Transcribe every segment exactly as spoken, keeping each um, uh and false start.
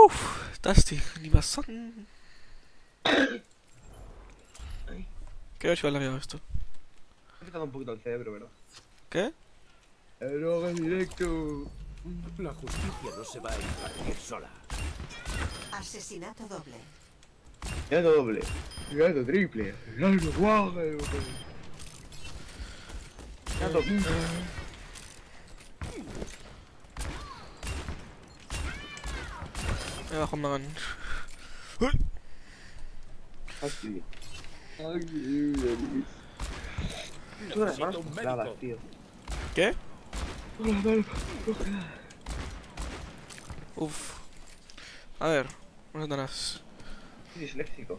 Uff, Dusty, lieber Son. Qué ver si vale la esto. Me ha afectado un poquito el cerebro, ¿verdad? ¿Qué? Droga en directo. La justicia no se va a impartir sola. Asesinato doble. Gato doble. Gato triple. Gato guapo. Gato quince. Me bajo un Magan. Aquí. Aquí. Tú las manos un congeladas, médico. tío. ¿Qué? Las manos congeladas. Uf. A ver, unas danas. Soy disléxico.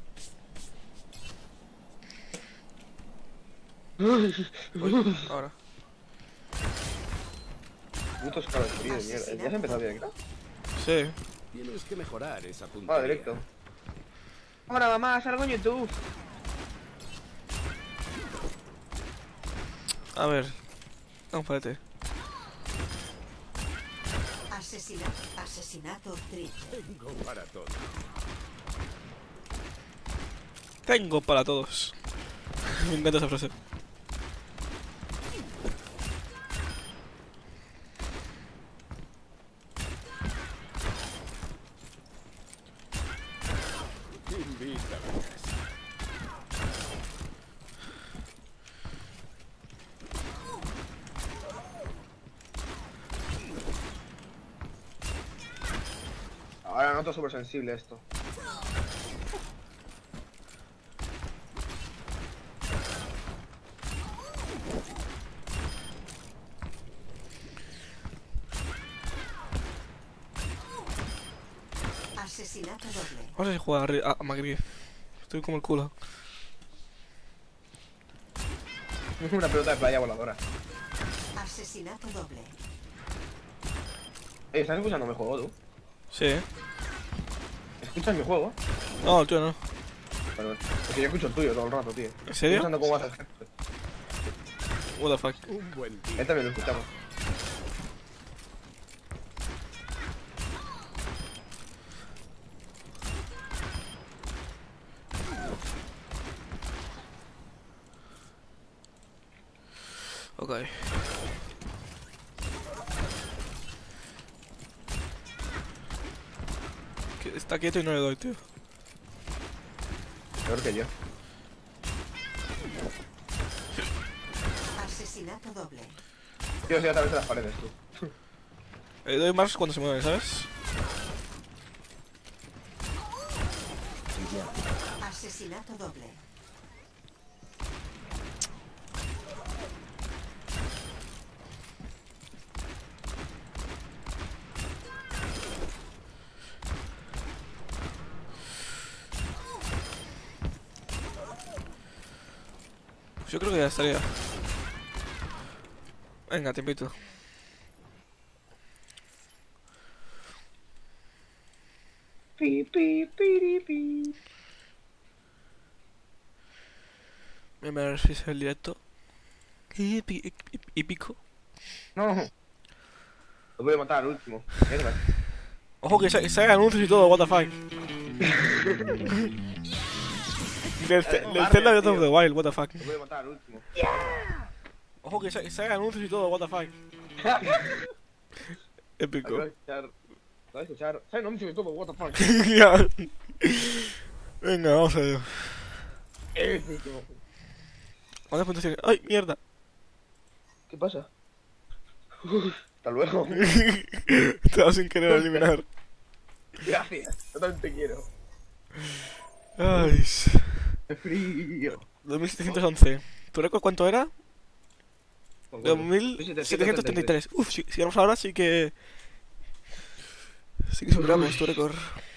Uy, ahora. Putos cabros fríos de mierda. ¿Ya se ha empezado bien, ¿no? Sí. Tienes que mejorar esa puntería. Va, directo. Ahora, mamá, salgo en YouTube. A ver. Un palete. Asesinato. Asesinato triple. Tengo para todo. Tengo para todos. Me encanta esa frase. Invítame a casa. Ahora noto súper sensible esto. Asesinato doble. Vamos a ver si juega a, Ri- a, a Magri. Estoy como el culo. Una pelota de playa voladora. Asesinato doble. Eh, ¿estás escuchando mi juego, tú? Sí, ¿eh? ¿Escuchas mi juego? No, tío, no. Perdón. Es que yo escucho el tuyo todo el rato, tío. ¿En Estoy serio? pensando cómo haces. What the fuck. Un buen Él día. también lo escuchamos. Ok. Que está quieto y no le doy, tío. Peor que yo. Asesinato doble. Tío, estoy a través de las paredes, tú. Le doy más cuando se mueve, ¿sabes? Asesinato doble. Pues yo creo que ya estaría. Venga, te invito. Pi, pi, pi, pi. Voy a ver si es el directo. Hipi- hip- hip- Hípico. No. Lo voy a matar al último. Mierda. Ojo que se, se hagan anuncios y todo, what the fuck. Del, ce- del Zelda Breath of the Wild, what the fuck. Lo voy a matar al último. Ojo que se, se hagan anuncios y todo, what the fuck. Épico. Lo voy a escuchar. Lo voy a escuchar. ¿Sabes? No me dice todo, what the fuck. Ya. Venga, vamos a ver. Épico. ¿Cuántas puntuaciones? ¡Ay, mierda! ¿Qué pasa? Hasta luego. Te vas sin querer eliminar. Gracias. Yo también te quiero. Ay. Qué frío. dos mil setecientos once. ¿Tu récord cuánto era? dos mil setecientos treinta y tres. Uf, si, si ganamos ahora sí que... Sí que superamos tu récord.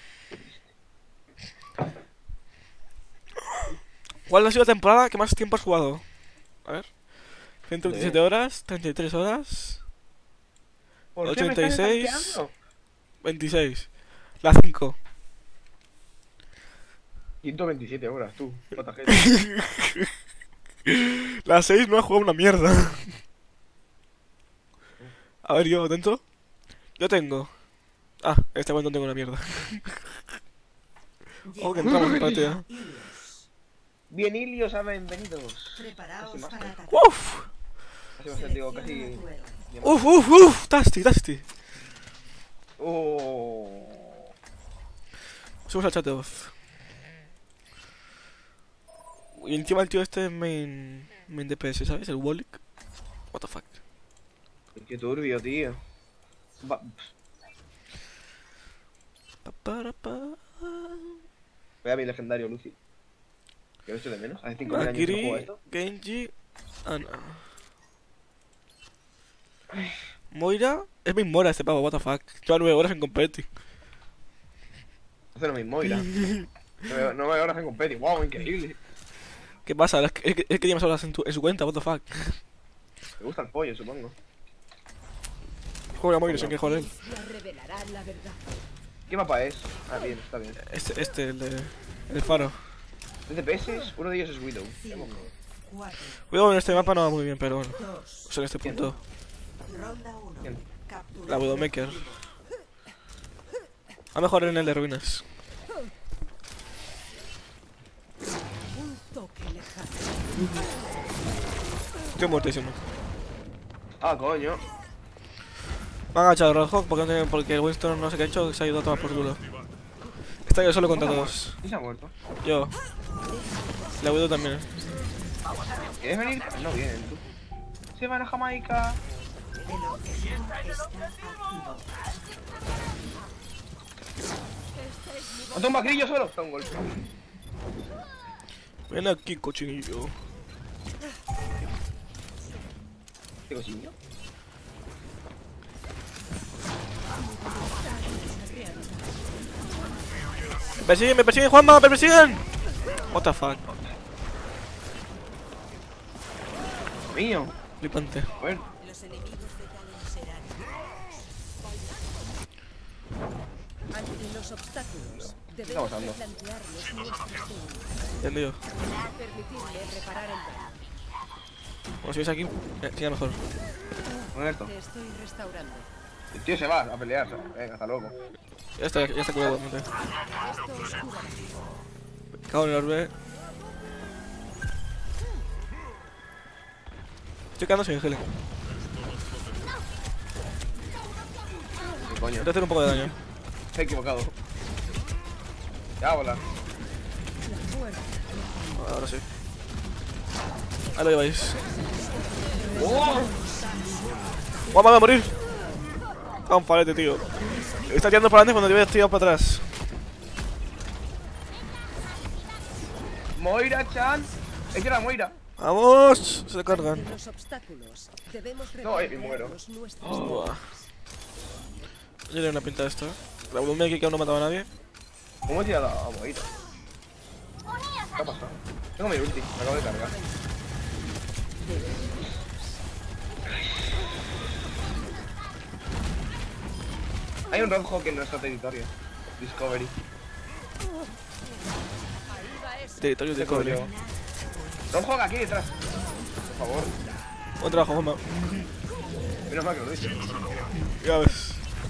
¿Cuál ha sido la temporada que más tiempo has jugado? A ver. ciento veintisiete horas, treinta y tres horas, ¿Por qué me estás ochenta y seis, stalkeando? veintiséis. La cinco. ciento veintisiete horas, tú. J G. La seis no ha jugado una mierda. A ver, yo, atento. Yo tengo Ah, en este momento tengo una mierda. Oh, que entramos en partida. Ilios. Bien, Ilios, bienvenidos. Preparaos Casi más, para ¿eh? atacar. Uf, Casi más, digo, Selecciona casi. tu héroe. uf, uf, uf, tasty, tasty. Oh. Subimos al chat de voz. Y encima el tío este es main, main D P S, ¿sabes? El Wallick. What the fuck. Qué turbio, tío. Va- Pa, para, pa. Voy a mi legendario Lucy. Que lo echo de menos. Hace cinco mil años que no juego a Akiri, esto. Genji, Ana. Moira. Es main Mora este pavo, what the fuck. Lleva nueve horas en competi. Hace lo mismo, mira. No me veo horas en competi. Wow, increíble. ¿Qué pasa? Es que, es que, es que tiene más horas en, tu, en su cuenta, what the fuck. Me gusta el pollo, supongo. Juega Moira sin que jugar él. Ya revelarán la verdad. ¿Qué mapa es? Ah, bien, está bien. Este, este, el de. El faro. ¿Es de P S? Uno de ellos es Widow. cinco, cuatro, Cuidado, en este mapa no va muy bien, pero bueno. dos, O sea, en este punto. ronda uno. Bien. Captura. La Widowmaker. A mejor en el de ruinas. Un toque lejano. Estoy muertísimo. Ah, coño. Me ha agachado el Roadhog porque, no tiene- porque el Winston no sé qué ha hecho, se ha ido a tomar por culo. Está yo solo contra todos. ¿Y se ha muerto? Yo. La Widow también. ¿Quieres venir? No vienen, tú. Se van a Jamaica. El objetivo está activo. ¡Mata un macrillo solo! Da un golpe. Ven aquí, cochinillo. ¿Qué cosillo? Me persiguen, me persiguen, Juanma, me persiguen. What the fuck. Mío. Flipante. Bueno. Los enemigos de Talon serán Ante los obstáculos, está debemos pasando? replantearnos nuestras técnicas. Entendido. Permitirle reparar el daño. Bueno, si ves aquí, eh, sería mejor. Muerto. Te estoy restaurando. El tío se va a pelear. Venga, hasta luego. Ya está, ya está curado. Monte. Esto oscura. Cago en el orbe. Estoy quedando sin Helen. ¿Qué coño? Voy a hacer un poco de daño. Se ha equivocado. Ya, hola. Ahora sí. Ahí lo lleváis. ¡Oh! ¡Vamos a morir! Está un palete, tío. Está tirando para adelante cuando yo voy a tirar para atrás. Moira-chan. Es que era Moira. ¡Vamos! Se le cargan. Ante los obstáculos, debemos No, eh, me muero. replantearnos nuestras Buah. técnicas. Yo le doy una pinta a esto. La volumen que aún no mataba a nadie. ¿Cómo he tirado a Moira? ¿Qué ha pasado? Tengo mi ulti, me acabo de cargar. Hay un Roadhog en nuestro territorio. Discovery. Territorio de cobre. Roadhog aquí detrás. Por favor. Buen trabajo, Juanma. Menos mal que lo he dicho. Ya ves.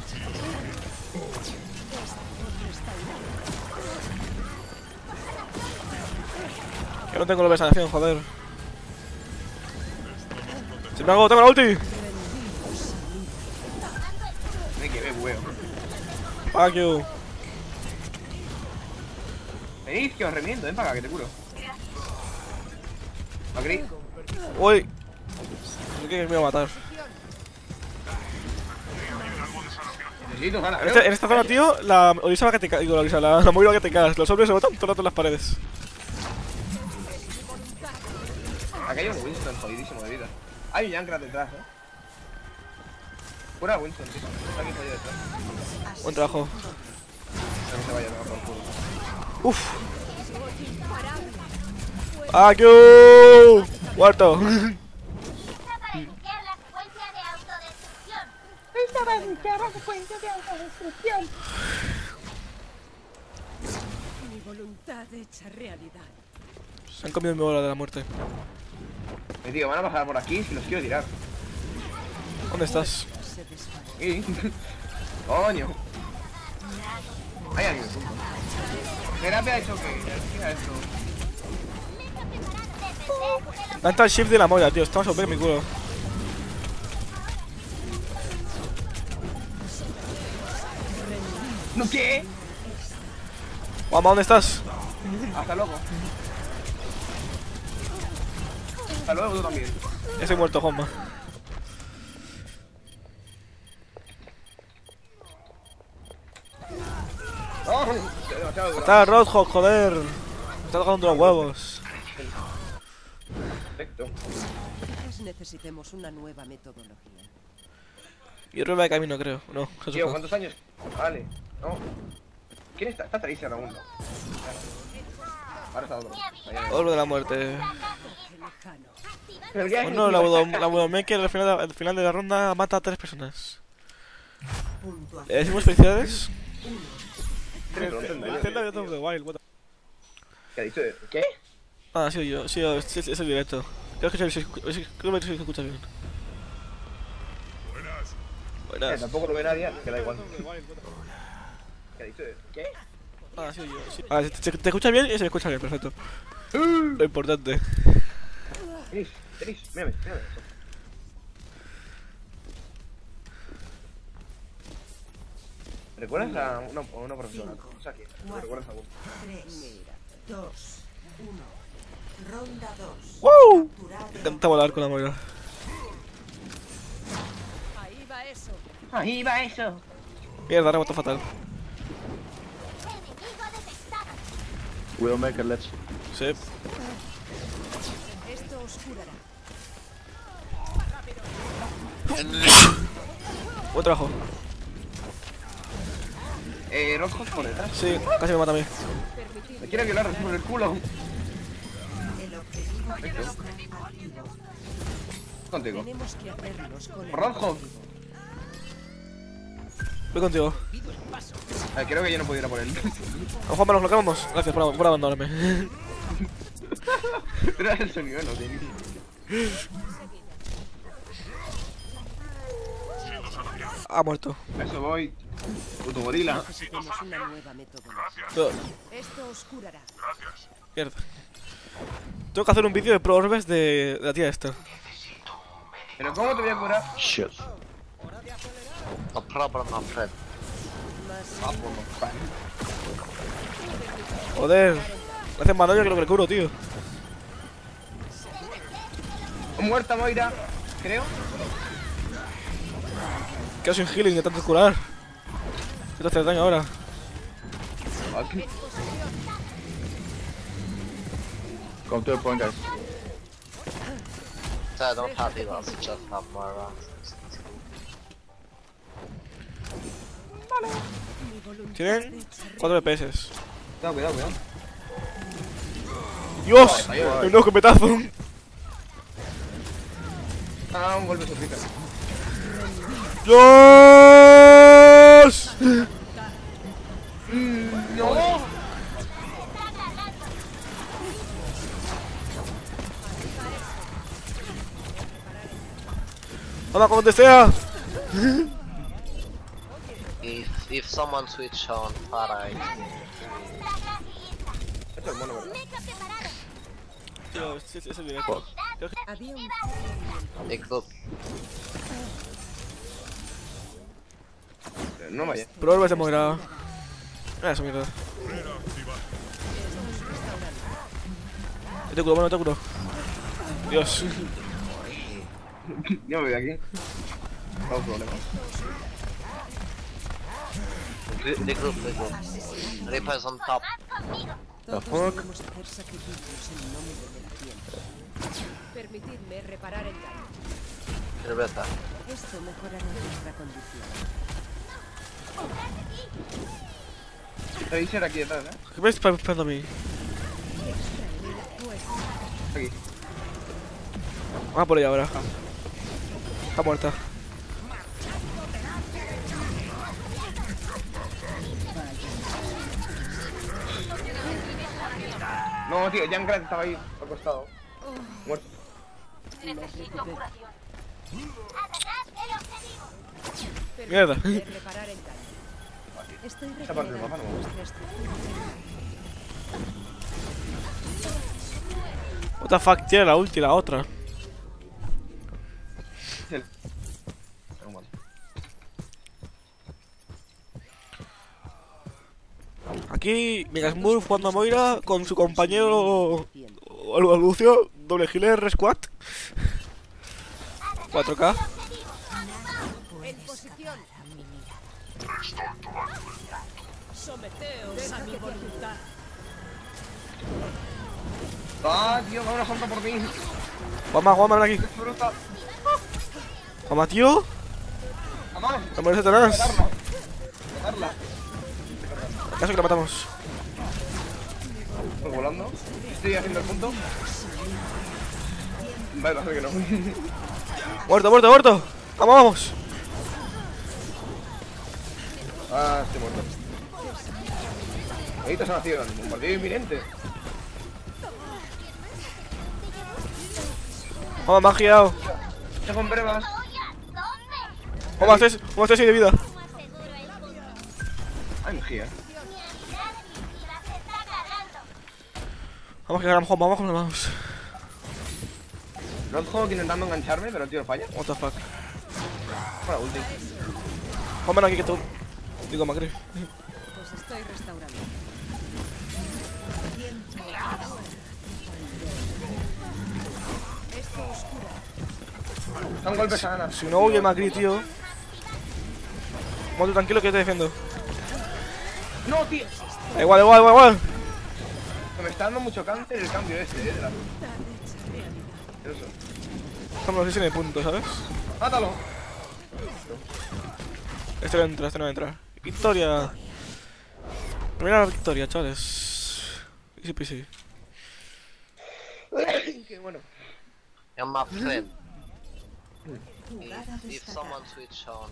Que no tengo la besanación, joder. ¡Se me hago! ¡Tengo la ulti! Me quedé huevo. Fuck you. Venid, que os remiendo, ven para acá, que te curo. Macri. Uy. Creo que me iba a matar. Necesito ganas, En, este- en esta zona, tío, la Orisa va que te cagas. Digo, la Orisa, la, la Moira va que te cagas. Los hombres se botan todo el rato en las paredes. Aquí hay un Winston jodidísimo de vida. Hay un Junkrat detrás, eh. Pura Winston, tío. Está aquí jodido detrás. Buen trabajo. No que se vaya a tomar por culo. Uf. Fuck you. Muerto. para iniciar la secuencia de autodestrucción. Mi voluntad hecha realidad. Se han comido mi bola de la muerte. Me digo, van a pasar por aquí si los quiero tirar. ¿Dónde estás? Se desvanece. ¿Y? Coño. Hay alguien. Terapia ha hecho que. ¿Qué ha hecho? Tanta el shift de la molla, tío. Estamos a ver mi culo. ¿No qué? Guama, ¿dónde estás? Hasta luego. Hasta luego tú también. Estoy muerto, Juanma. Oh, demasiado duro. Está Roadhog, joder. Me está tocando los huevos. Perfecto. Quizás necesitemos una nueva metodología. Y prueba de camino, creo. No, Jesús. Tío, no. ¿cuántos años? Vale. No. ¿Quién está? Está Tracer aún, ¿no? Ahora está otro. Allá. Orbe de la muerte. Lejano. Pero ya- Bueno, la Widow- la Widowmaker al final, de- al final de la ronda mata a tres personas. Puntuación. ¿Le decimos felicidades? Tres rondas, ¿no? Zelda Breath of the Wild, what the- ¿Qué ha dicho? ¿Qué? Ah, sí, yo, sí, es, es, es el directo. Creo que se, se, se- creo que se escucha bien. Eh, Buenas. tampoco lo ve nadie, que da igual. ¿Qué ha dicho? ¿Qué? Ah, sí, yo, sí. Ah, te, te escucha bien y se me escucha bien, perfecto. Lo importante. Tenis, tenis, mírame, mírame. ¿Recuerdas a una, a una profesora? Cinco, O sea, ¿quién? cuatro, ¿Recuerdas a alguna? tres, dos, uno. Ronda dos. ¡Wow! Capturado. Me encanta volar con la moira. Ahí va eso. Ahí va eso. Mierda, reboto fatal. Widowmaker, let's. Sí. Esto oscurará. Buen trabajo. Eh, Rojos por detrás. Sí, casi me mata a mí. Me quiere violar por el culo. El objetivo está activo. Contigo. Tenemos que hacernos con el Rojo. Voy contigo. Eh, creo que yo no puedo ir a por él. A Juanma, nos lo acabamos. Gracias por, por abandonarme. Pero era el sonido, no tiene. Ha muerto. A eso voy. Puto gorila. Necesitamos una nueva metodología. No, Esto oscurará. mierda. Tengo que hacer un vídeo de pro orbes de, de la tía esta. Pero ¿cómo te voy a curar? Shit. No problem, my friend. Ah, por los pan. Joder. Gracias, Manoyo, que lo que le cubro, tío. Muerta Moira, creo. Quedo sin healing de tanto curar. Quiero hacer daño ahora. Aquí. Come to the point, guys. So I don't have healers, just have Moira. Tienen cuatro D P S. Cuidado, cuidado, cuidado. ¡Dios! ¡Un nuevo escopetazo! Ah, un golpe surfista. ¡Dios! ¡No! ¡Hola, como te sea! If if someone switch on Pharah, Esto es mono, ¿verdad? Tío, es, es, es el directo. Creo que- Había un they could. No vaya. Pro orbes de Moira. Ah, eso, mierda. Yo te curo, bueno, te curo. Dios. Yo me voy de aquí. No problema. Re- Regroup, regroup. Reaper's on top. Todos fuck? debemos hacer sacrificios en nombre de la ciencia. Permitidme reparar el daño. Rebecca. Esto mejorará nuestra condición. Tracer aquí detrás, ¿eh? ¿Qué me estás esperando a mí? Aquí. Ah, por ahí ahora. Está muerta. No, tío, Jan Grant estaba ahí acostado. Muerto. Mierda. Permitidme reparar el daño. Estoy Esta parte del mapa regenerando no me gusta. vuestra estructura. What the fuck, tiene la ulti, la otra. El- No, vale. Aquí, Megasmurf jugando a Moira con su compañero o Lucio, doble healer squad. cuatro K. En posición. Someteos a mi voluntad. ¡Ah, tío! ¡Va una santa por mí! Juanma, Juanma, ven aquí. ¡Es bruta! Juanma, tío. ¡Vamos! No merece tener. ¡Matarla! ¡Matarla! Caso que la matamos. Estoy volando. Estoy haciendo el punto. Vale, parece que no. Muerto, muerto, muerto. Vamos, vamos. Ah, estoy muerto. Necesito sanación. Bombardeo inminente. Juanma, me ha giado. Tengo en brevas. Juanma, estés, Juanma, estés sin de vida. Ay, mejía. Vamos que ganamos, Juanma, vamos, vamos. Roadhog intentando engancharme, pero el tío falla. What the fuck. Para ulti. Juanma, ven aquí que tú. Digo, Macri. Pues estoy restaurando. Esto oscuro. Son golpes a Ana. Si no huye Macri, tío. Monte, tranquilo que te defiendo. No, tío. Da igual, igual, igual, igual. Que me está dando mucho cáncer el cambio este, eh. De la... Eso. Estamos así en el punto, ¿sabes? ¡Mátalo! Este no entra, este no entra. Victoria. Primera victoria, chavales. Easy peasy. Qué bueno. You're my friend. Jugada If, if someone switch on.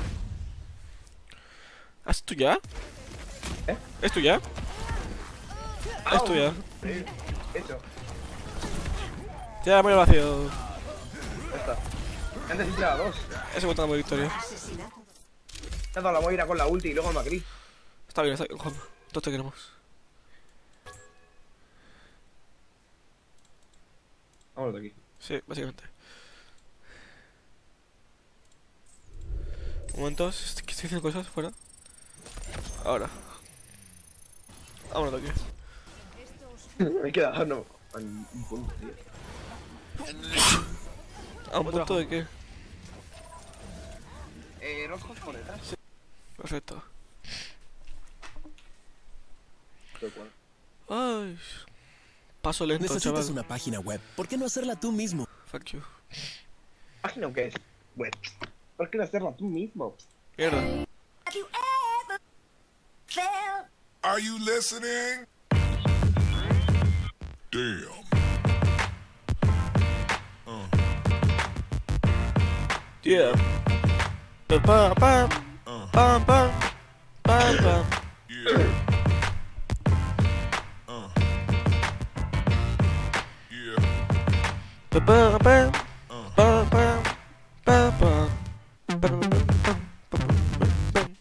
¿Es tuya? ¿Eh? ¿Es tuya? Es tuya. Sí, hecho. Ya, muy vacío. Ya está. Antes hice la dos. Ese botón de victoria. asesinato. Te ha dado la Moira con la ulti y luego el Macri. Está bien, está bien, Juan. Todos te queremos. Vámonos de aquí. Sí, básicamente. Un momento, est- que estoy haciendo cosas fuera. Ahora. Vámonos de aquí. Me queda no. Un un punto, tío. ¿A un punto de qué? Eh, Roadhog por detrás. Perfecto. Tal cual. Ay. Paso lento, Necesitas chaval. una página web. ¿Por qué no hacerla tú mismo? Fuck you. ¿Página o qué es? Web. ¿Por qué no hacerla tú mismo? Mierda. Are you listening? Damn. Uh. Yeah. Pam pam pam. Uh. Pam pam. Pam pam. Yeah. Uh. Yeah. Pam pam pam. Uh. Pam pam. Pam pam. Pam pam pam pam pam.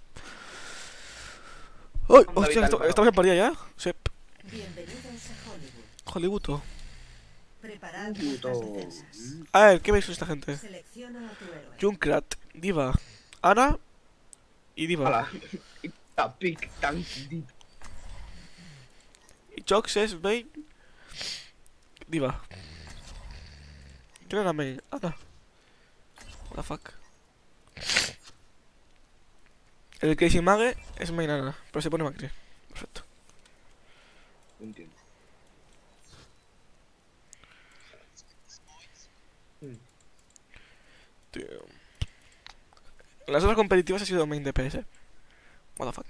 ¡Uy! Hostia, esto- estamos en partida ya. Sí. Bienvenidos a Hollywood. Hollywood. Preparad vuestras defensas. A ver, ¿qué veis esta gente? Selecciona a tu héroe. Junkrat, Diva, Ana y Diva. Hola. A pick tan deep. Y Jox es main. Diva. ¿Quién era main? Ana. What the fuck. El Crazy Mage es main Ana, pero se pone Macri. Perfecto. No entiendo. Tío. En las otras competitivas ha sido main D P S. What the fuck.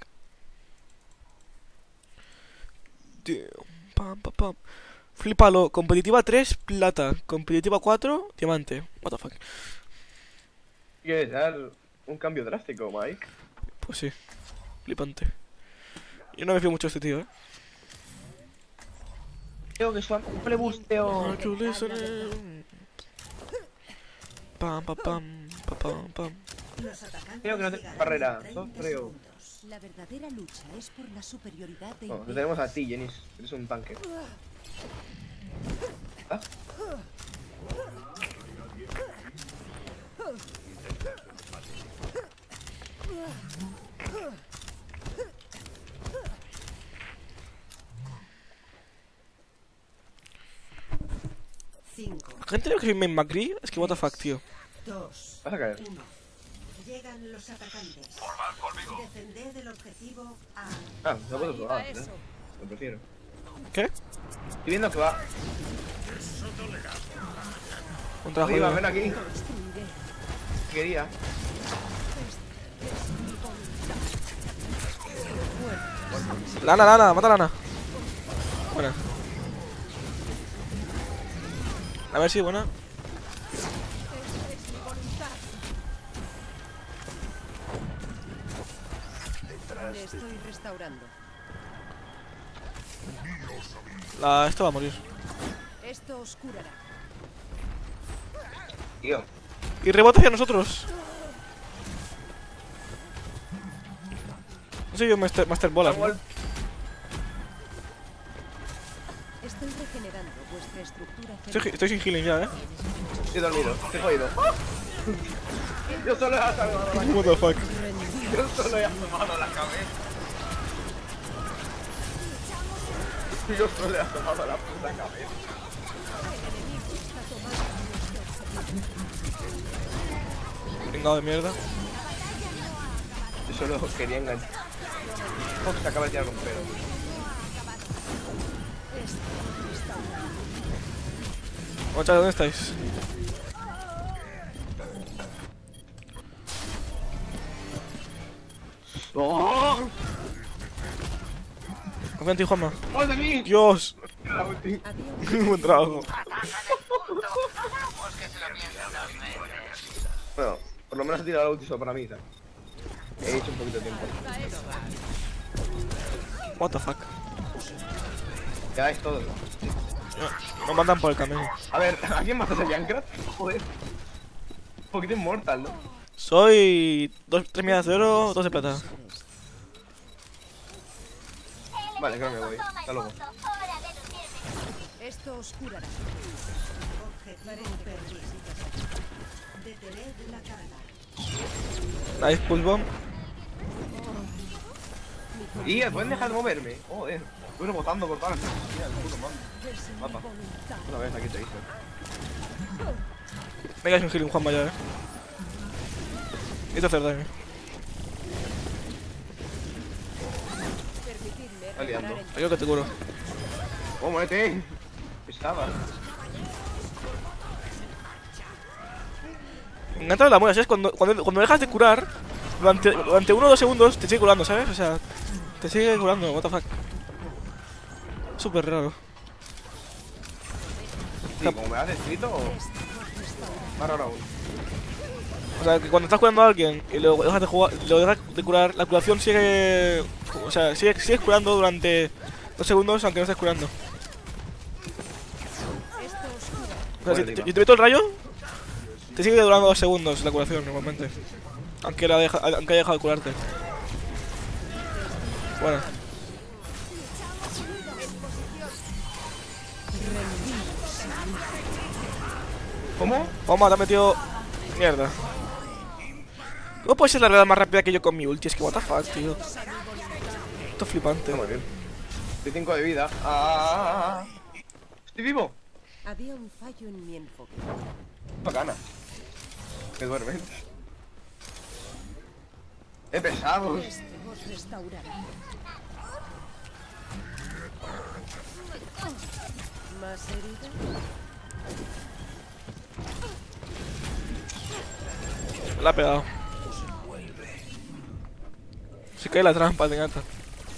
Tío. Pam, pam, pam. Flipalo. Competitiva tres, plata. Competitiva cuatro, diamante. What the fuck. ¿Quieres dar un cambio drástico, Mike? Pues sí. Flipante. Yo no me fío mucho de este tío, eh. Creo que es un plebusteo. Are you listening? Pam, pam, pam, pam, pam, pam. Los atacantes Creo que no tengo llegarán barrera. en No treinta creo. segundos. Vamos, la verdadera lucha es por la superioridad de No, te tenemos a ti, Jenis. Eres un tanque. ¿Ah? cinco, La gente ve que soy main McCree, es que what the fuck, tío. dos, Vas a caer. uno. Llegan los atacantes. Defended el objetivo A. Ah, no puedo Ahí va probar, ¿eh? eso. Lo prefiero. ¿Qué? Estoy viendo que va. Un trabajo. Arriba, de- ven aquí. Destruiré. Quería. Lana, Lana, mata a Lana. Buena. A ver si buena. Es mi voluntad. Le estoy restaurando. La, esto va a morir. Esto os curará. Tío. Y rebota hacia nosotros. No soy yo Master, Master Bolas, ¿no? Estoy regenerando vuestra estructura Estoy, cerebral. estoy sin healing ya, eh. Estoy dormido. Estoy jodido. Yo solo he salvado la cabeza. What the fuck. Yo solo he asomado la cabeza. Yo solo he asomado la puta cabeza. Pringado de mierda. Yo solo quería enganchar. Oh, se acaba de tirar un pedo. Ocha, ¿dónde estáis? ¡Oh! Confía en ti, Juanma. ¡Oh, de mí! Dios. La ulti. Buen trabajo. Bueno, por lo menos he tirado la ulti solo para mí, ¿sabes? He hecho un poquito de tiempo. What the fuck. Ya es todo. Nos mandan por el camino. A ver, ¿a quién matas a Junkrat? Joder. Un poquito inmortal, ¿no? Soy dos, tres medallas de oro, dos de plata. Vale, creo que voy. Hasta luego. Hora de lucirme. Esto os curará. Objetivo perdido. Detened la carga. Nice pulse bomb. Y pueden dejar de moverme. Joder. Estoy rebotando por todas las cosas. Mira, el puto mando. Mata. Una vez aquí te hice. Venga, es un healing Juanma ya, eh. Necesito hacer daño. Permitidme Está liando. reparar el Ayuda que te curo. ¡Oh, muérete! Pesada. Me encanta la muela, ¿sabes? Cuando, cuando, cuando dejas de curar, durante, durante uno o dos segundos te sigue curando, ¿sabes? O sea, te sigue curando, what the fuck. Súper raro. Sí, como me has descrito. Más raro aún. O sea, que cuando estás curando a alguien y luego dejas de jugar, lo dejas de curar, la curación sigue. O sea, sigue, sigues curando durante dos segundos aunque no estés curando. O sea, si te, si te meto el rayo, te sigue durando dos segundos la curación normalmente. Aunque, la deja, aunque haya dejado de curarte. Bueno. ¿Cómo? Toma, te ha metido. Mierda. ¿Cómo puede ser la realidad más rápida que yo con mi ulti? Es que what the fuck, tío. Esto es flipante. Está muy bien. Estoy cinco de vida. ¡Ah! ¡Estoy vivo! Había un fallo en mi enfoque. Bacana. Que duerme. ¡Eh, pesados! Este os restaurará. ¿Más herida? La ha pegado. Se cae la trampa, te encanta.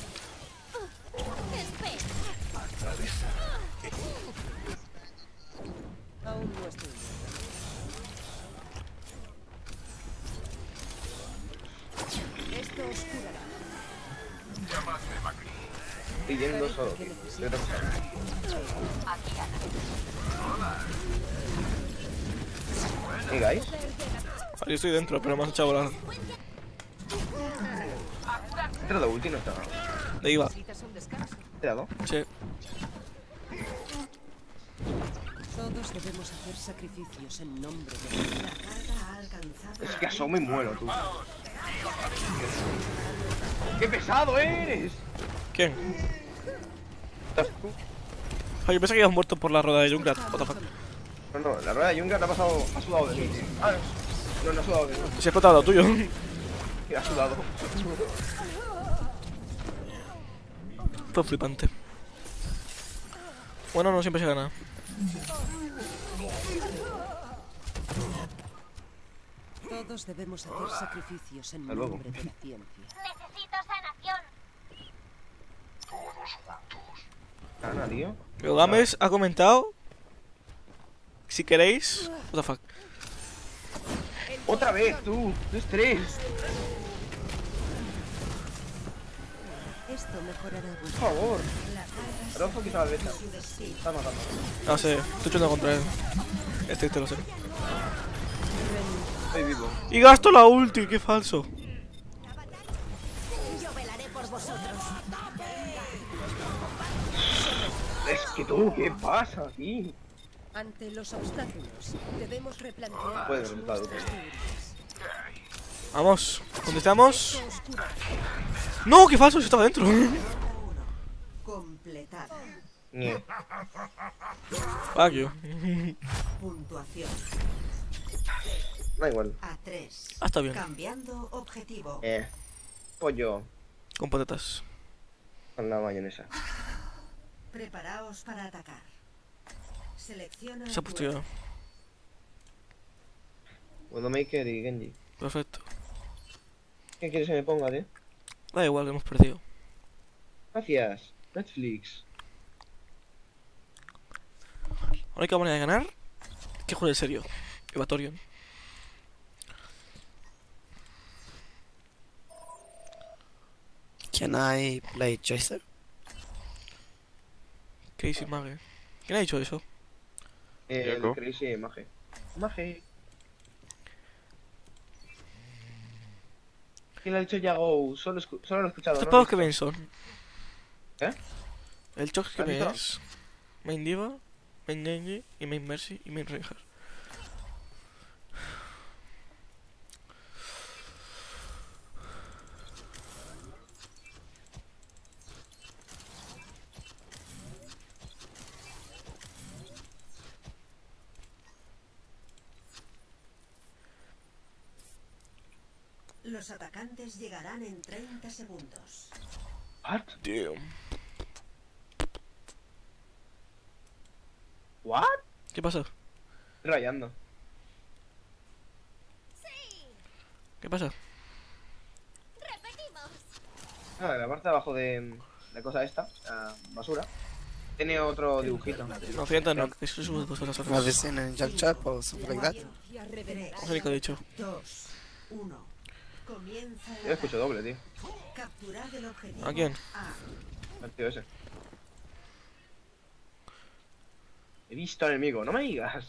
Aún no estoy. Esto os curará. Estoy yendo solo, tío. Yo tengo que saber. ¿Qué guys? Vale, yo estoy dentro, pero me has echado a volar. ¿Te he dado ulti? No está. De iba. Necesitas un descanso. ¿Te he dado? Sí. Todos debemos hacer sacrificios en nombre de La carga ha alcanzado. Es que asomo y muero, tú. ¡Qué pesado eres! ¿Quién? ¿Estás tú? Ay, yo pensé que ibas muerto por la rueda de Junkrat. What the fuck. No, no, la rueda de Junkrat ha pasado. Ha sudado de mí. Ah, no, no ha sudado de mí. Se ha explotado lo tuyo. Ha sudado. Todo flipante. Bueno, no siempre se gana. Todos debemos hacer sacrificios en Hasta luego. nombre de la ciencia. Necesito sanación. Gana, tío. Pero Games ha comentado. Si queréis. What the fuck. Otra vez, tú. No es tres. Esto mejorará Por vuestra favor. Rodolfo quizá la beta. Está matando. No sé, estoy luchando contra él. Este te lo sé. Estoy vivo. Y gasto la ulti, qué falso. Yo velaré por vosotros. Es que tú, ¿qué pasa aquí? Ante los obstáculos, debemos replantear Puede haber resultado. nuestras teorías. Vamos, ¿dónde estamos? No, qué falso, si estaba dentro. Completada. Nie. Fuck you. Puntuación. Da igual. A tres. Ah, está bien. Cambiando objetivo. Eh. Pollo. Con patatas. Con la mayonesa. Preparaos para atacar. Selecciona. Se ha puesto ya. Widowmaker y Genji. Perfecto. ¿Qué quieres que me ponga, tío? Da igual, que hemos perdido. Gracias. Netflix. La única manera de ganar es que juegue en serio. Evatorion. Can I play Chaser? Casey Mage. ¿Quién ha dicho eso? Eh, Jaco. el Crazy Mage. Mage. ¿Quién le ha dicho Yago? Solo, escu solo lo he escuchado. ¿Estos ¿no? pagos que ven son? ¿Eh? El Choc que ¿Has me visto? es Main Diva, Main Genji y Main Mercy y Main Reinhardt. Los atacantes llegarán en treinta segundos. What? Damn. What? ¿Qué pasa? Estoy rayando. ¿Qué pasa? Repetimos. Ah, en la parte de abajo de la cosa esta, la basura, tiene otro dibujito. No, fíjate, no, que eso es un las Have you horas. seen in Jack Chat or something like that? Y a revelar. Es lo único que he dicho. Dos. Uno. Comienza el Yo escucho doble, tío. capturar el objetivo. ¿A quién? A. El tío ese. He visto al enemigo, no me digas.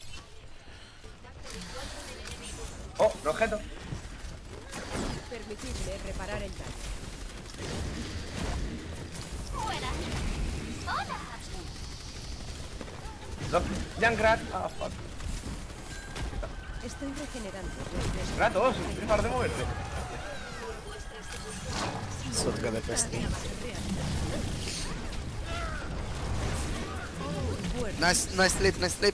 Oh, un objeto. Permitidme reparar el daño. Fuera. Hola. No, Junkrat. Ah, fuck. Estoy regenerando. Regreso. Kratos, tienes para de moverte. So to get the best thing. Nice, nice sleep, nice sleep.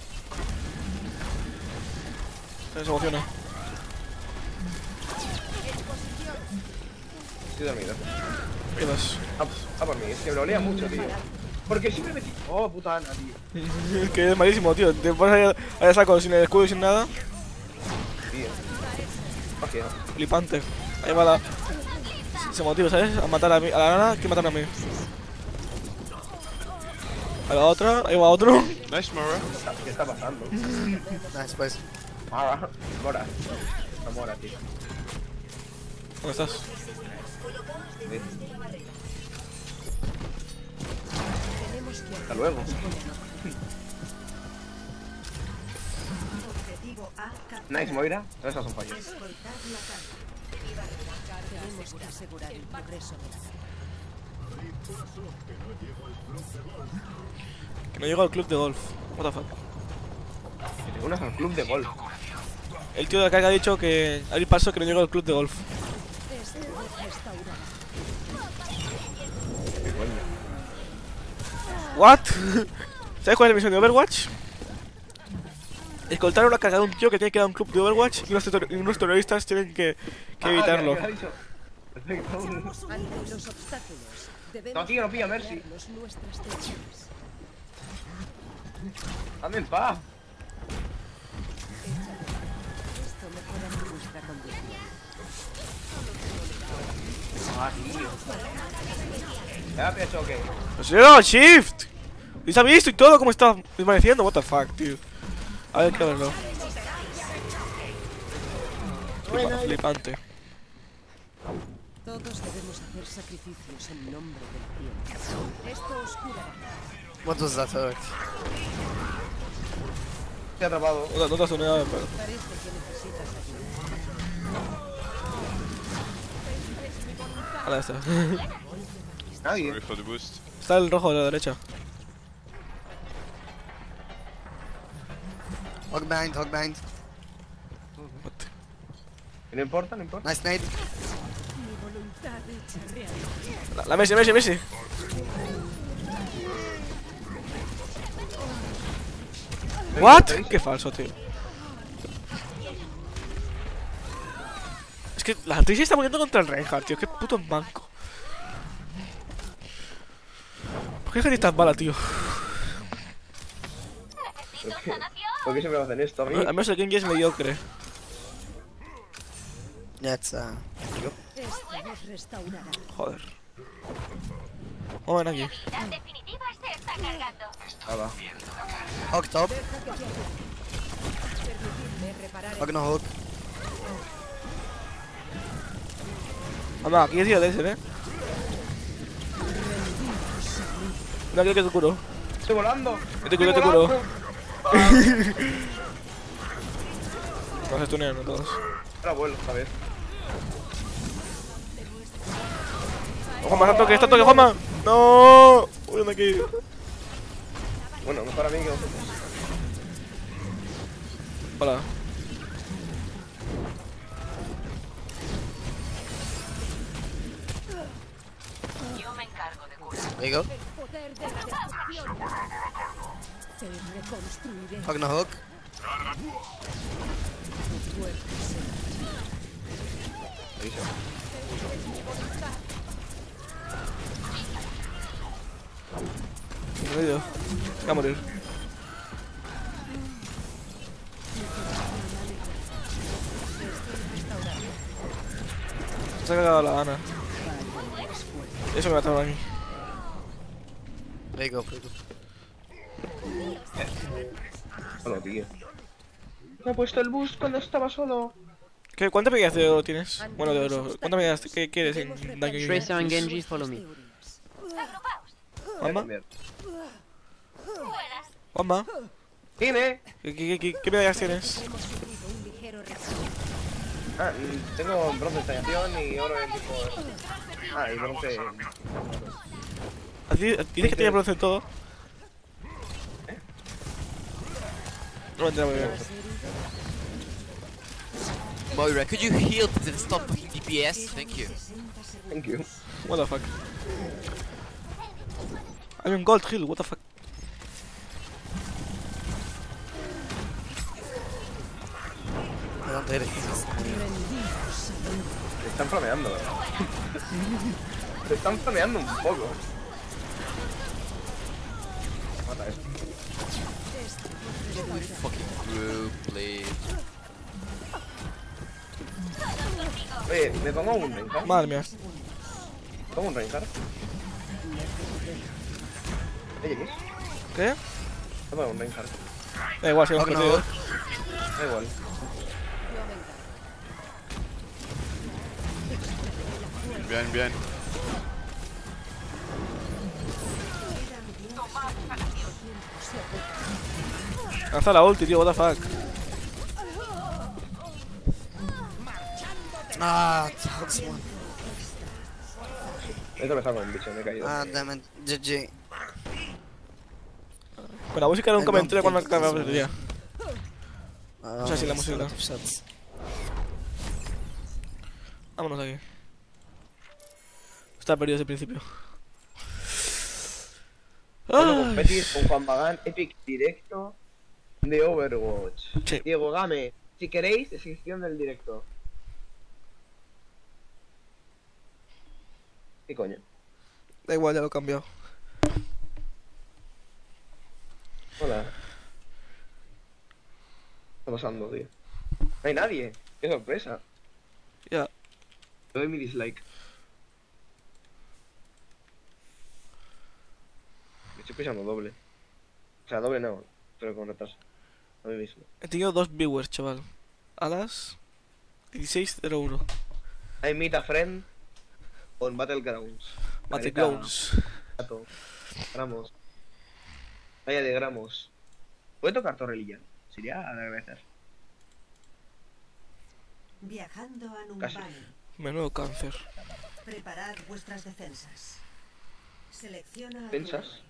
Se emociona. Estoy dormido. ¿Qué más? Ah, ah, por mí, es que me olía mucho, tío. Porque siempre me... Oh, puta Ana, tío. Que es malísimo, tío. Te pones ahí a saco sin el escudo y sin nada. Tío. Hostia. Flipante. Ahí va la. Se motiva, ¿sabes? A matar a, mí, a la nana, que matar a mí. Ahí va otra, ahí va otro. Nice, Mara. ¿Qué está pasando? Nice, pues. Mora. Mora. La mora, tío. ¿Dónde estás? Hasta luego. Objetivo A. Capturar. Nice, Moira. Todas esas son fallos. Escoltar la carga. Tenemos que asegurar el progreso de la Que no llego al club de golf. What the fuck. Que te unas al club de golf. El tío de acá que ha dicho que hay paso que no llego al club de golf. Este restaurará. ¿Qué coño? What? ¿Sabes cuál es la misión de Overwatch? Escoltar una carga de un tío que tiene que ir a un club de Overwatch y unos, ter y unos terroristas tienen que, que evitarlo. Ah, que- que ha dicho. Perfecto. Ante los obstáculos, debemos No, tío, no pilla Mercy. cambiarnos nuestras trincheras. Dame en paz. Esto mejora nuestra condición. Ah, tío. Ya me ha hecho que. ¡Pues yo, Shift! Y se ha visto y todo como está desvaneciendo. What the fuck, tío. A ver, hay que verlo. Flipa- flipante. Todos debemos hacer sacrificios en nombre del bien. Esto oscurará. What was that hurt? Se ha atrapado. No, no te has unidades, pero. Parece que necesitas ayuda. Ahora está. Nadie. Sorry for the boost. Está el rojo de la derecha. Hog behind, hog behind. No importa, no importa. Nice nade. Mi voluntad hecha realidad. La, la Messi, Messi, Messi. What? Qué falso, tío. Es que la actriz está muriendo contra el Reinhardt, tío. Qué puto manco. ¿Por qué gente tan mala, tío? ¿Por qué? ¿Por qué siempre me hacen esto a mí? Al menos el Genji es mediocre. Yeah, it's uh. Esta nos restaurará. Joder. Vamos a ver aquí. La definitiva se está cargando. Ah, va. Hog top. Permitidme reparar el Hog no hog. Anda, aquí es tío de ese, eh. Mira, aquí que te curo. Estoy volando. Yo te curo, yo te Estoy curo. volando. No se tunean todos. Ahora vuelo, esta vez. Juanma, está toque, está toque, Juanma. No. Uy, de aquí. Bueno, mejor a mí que vosotros. Hola. Yo me encargo de curar. There you go. poder de la destrucción. Te reconstruiré. Hog no hog. Tu cuerpo será. Avisa. En medio. Se va a morir. Se ha cagado la Ana. Eso me mataron a mí. There you go, there you go. Bueno, tío. Me ha puesto el boost cuando estaba solo. ¿Qué, ¿Cuántas medidas de oro tienes? Bueno, de oro. ¿Cuántas medidas qué quieres en daño? Tracer and Genji, follow me. Agrupaos. ¿Juanma? Fuera. ¿Juanma? Dime. ¿Qué, qué, qué, qué medallas tienes? Hemos sufrido un ligero retraso. Ah, mm, tengo bronce en tallación y oro en tipo. Ah, y bronce en. ¿Dices que tienes bronce en todo? No me entiendo muy bien. Moira, could you heal and stop fucking D P S? Thank you. Thank you. What the fuck? I'm in gold heal, what the fuck? I don't hit it. Me están flameando, ¿verdad? Me están flameando un poco. Mata esto. Fucking group, please. Oye, ¿me pongo un Reinhardt? Madre mía. ¿Pongo un Reinhardt? Oye, ¿qué? ¿Qué? Me pongo un Reinhardt. Da igual, si hemos Hog no perdido. hog. Da igual. Bien, bien. Lanza la ulti, tío, what the fuck. Ah, Hog's one. He tropezado con un bicho, me he caído. Ah, damn it. G G. Con la música era un I don't comentario cuando think acababa this el día. Ah, O sea, sí, la it's música. a lot of shots. Vámonos de aquí. Está perdido desde el principio. Bueno, Ay. competir con Juan Magán, Epic directo de Overwatch. Sí. Diego Game, si queréis, descripción del directo. ¿Qué coño? Da igual, ya lo he cambiado. Hola. ¿Qué está pasando, tío? No hay nadie. Qué sorpresa. Ya. Le doy mi dislike. Me estoy pisando doble. O sea, doble no, pero con retraso. A mí mismo. He tenido dos viewers, chaval. A las dieciséis cero uno. I meet a friend on Battlegrounds. Battlegrounds. Gato. Gramos. Vaya de gramos. ¿Puede tocar Torrelilla? Sería de agradecer. Viajando a Casi. Numbani. Menudo cáncer. Preparad vuestras defensas. Selecciona a tu ¿Defensas? héroe.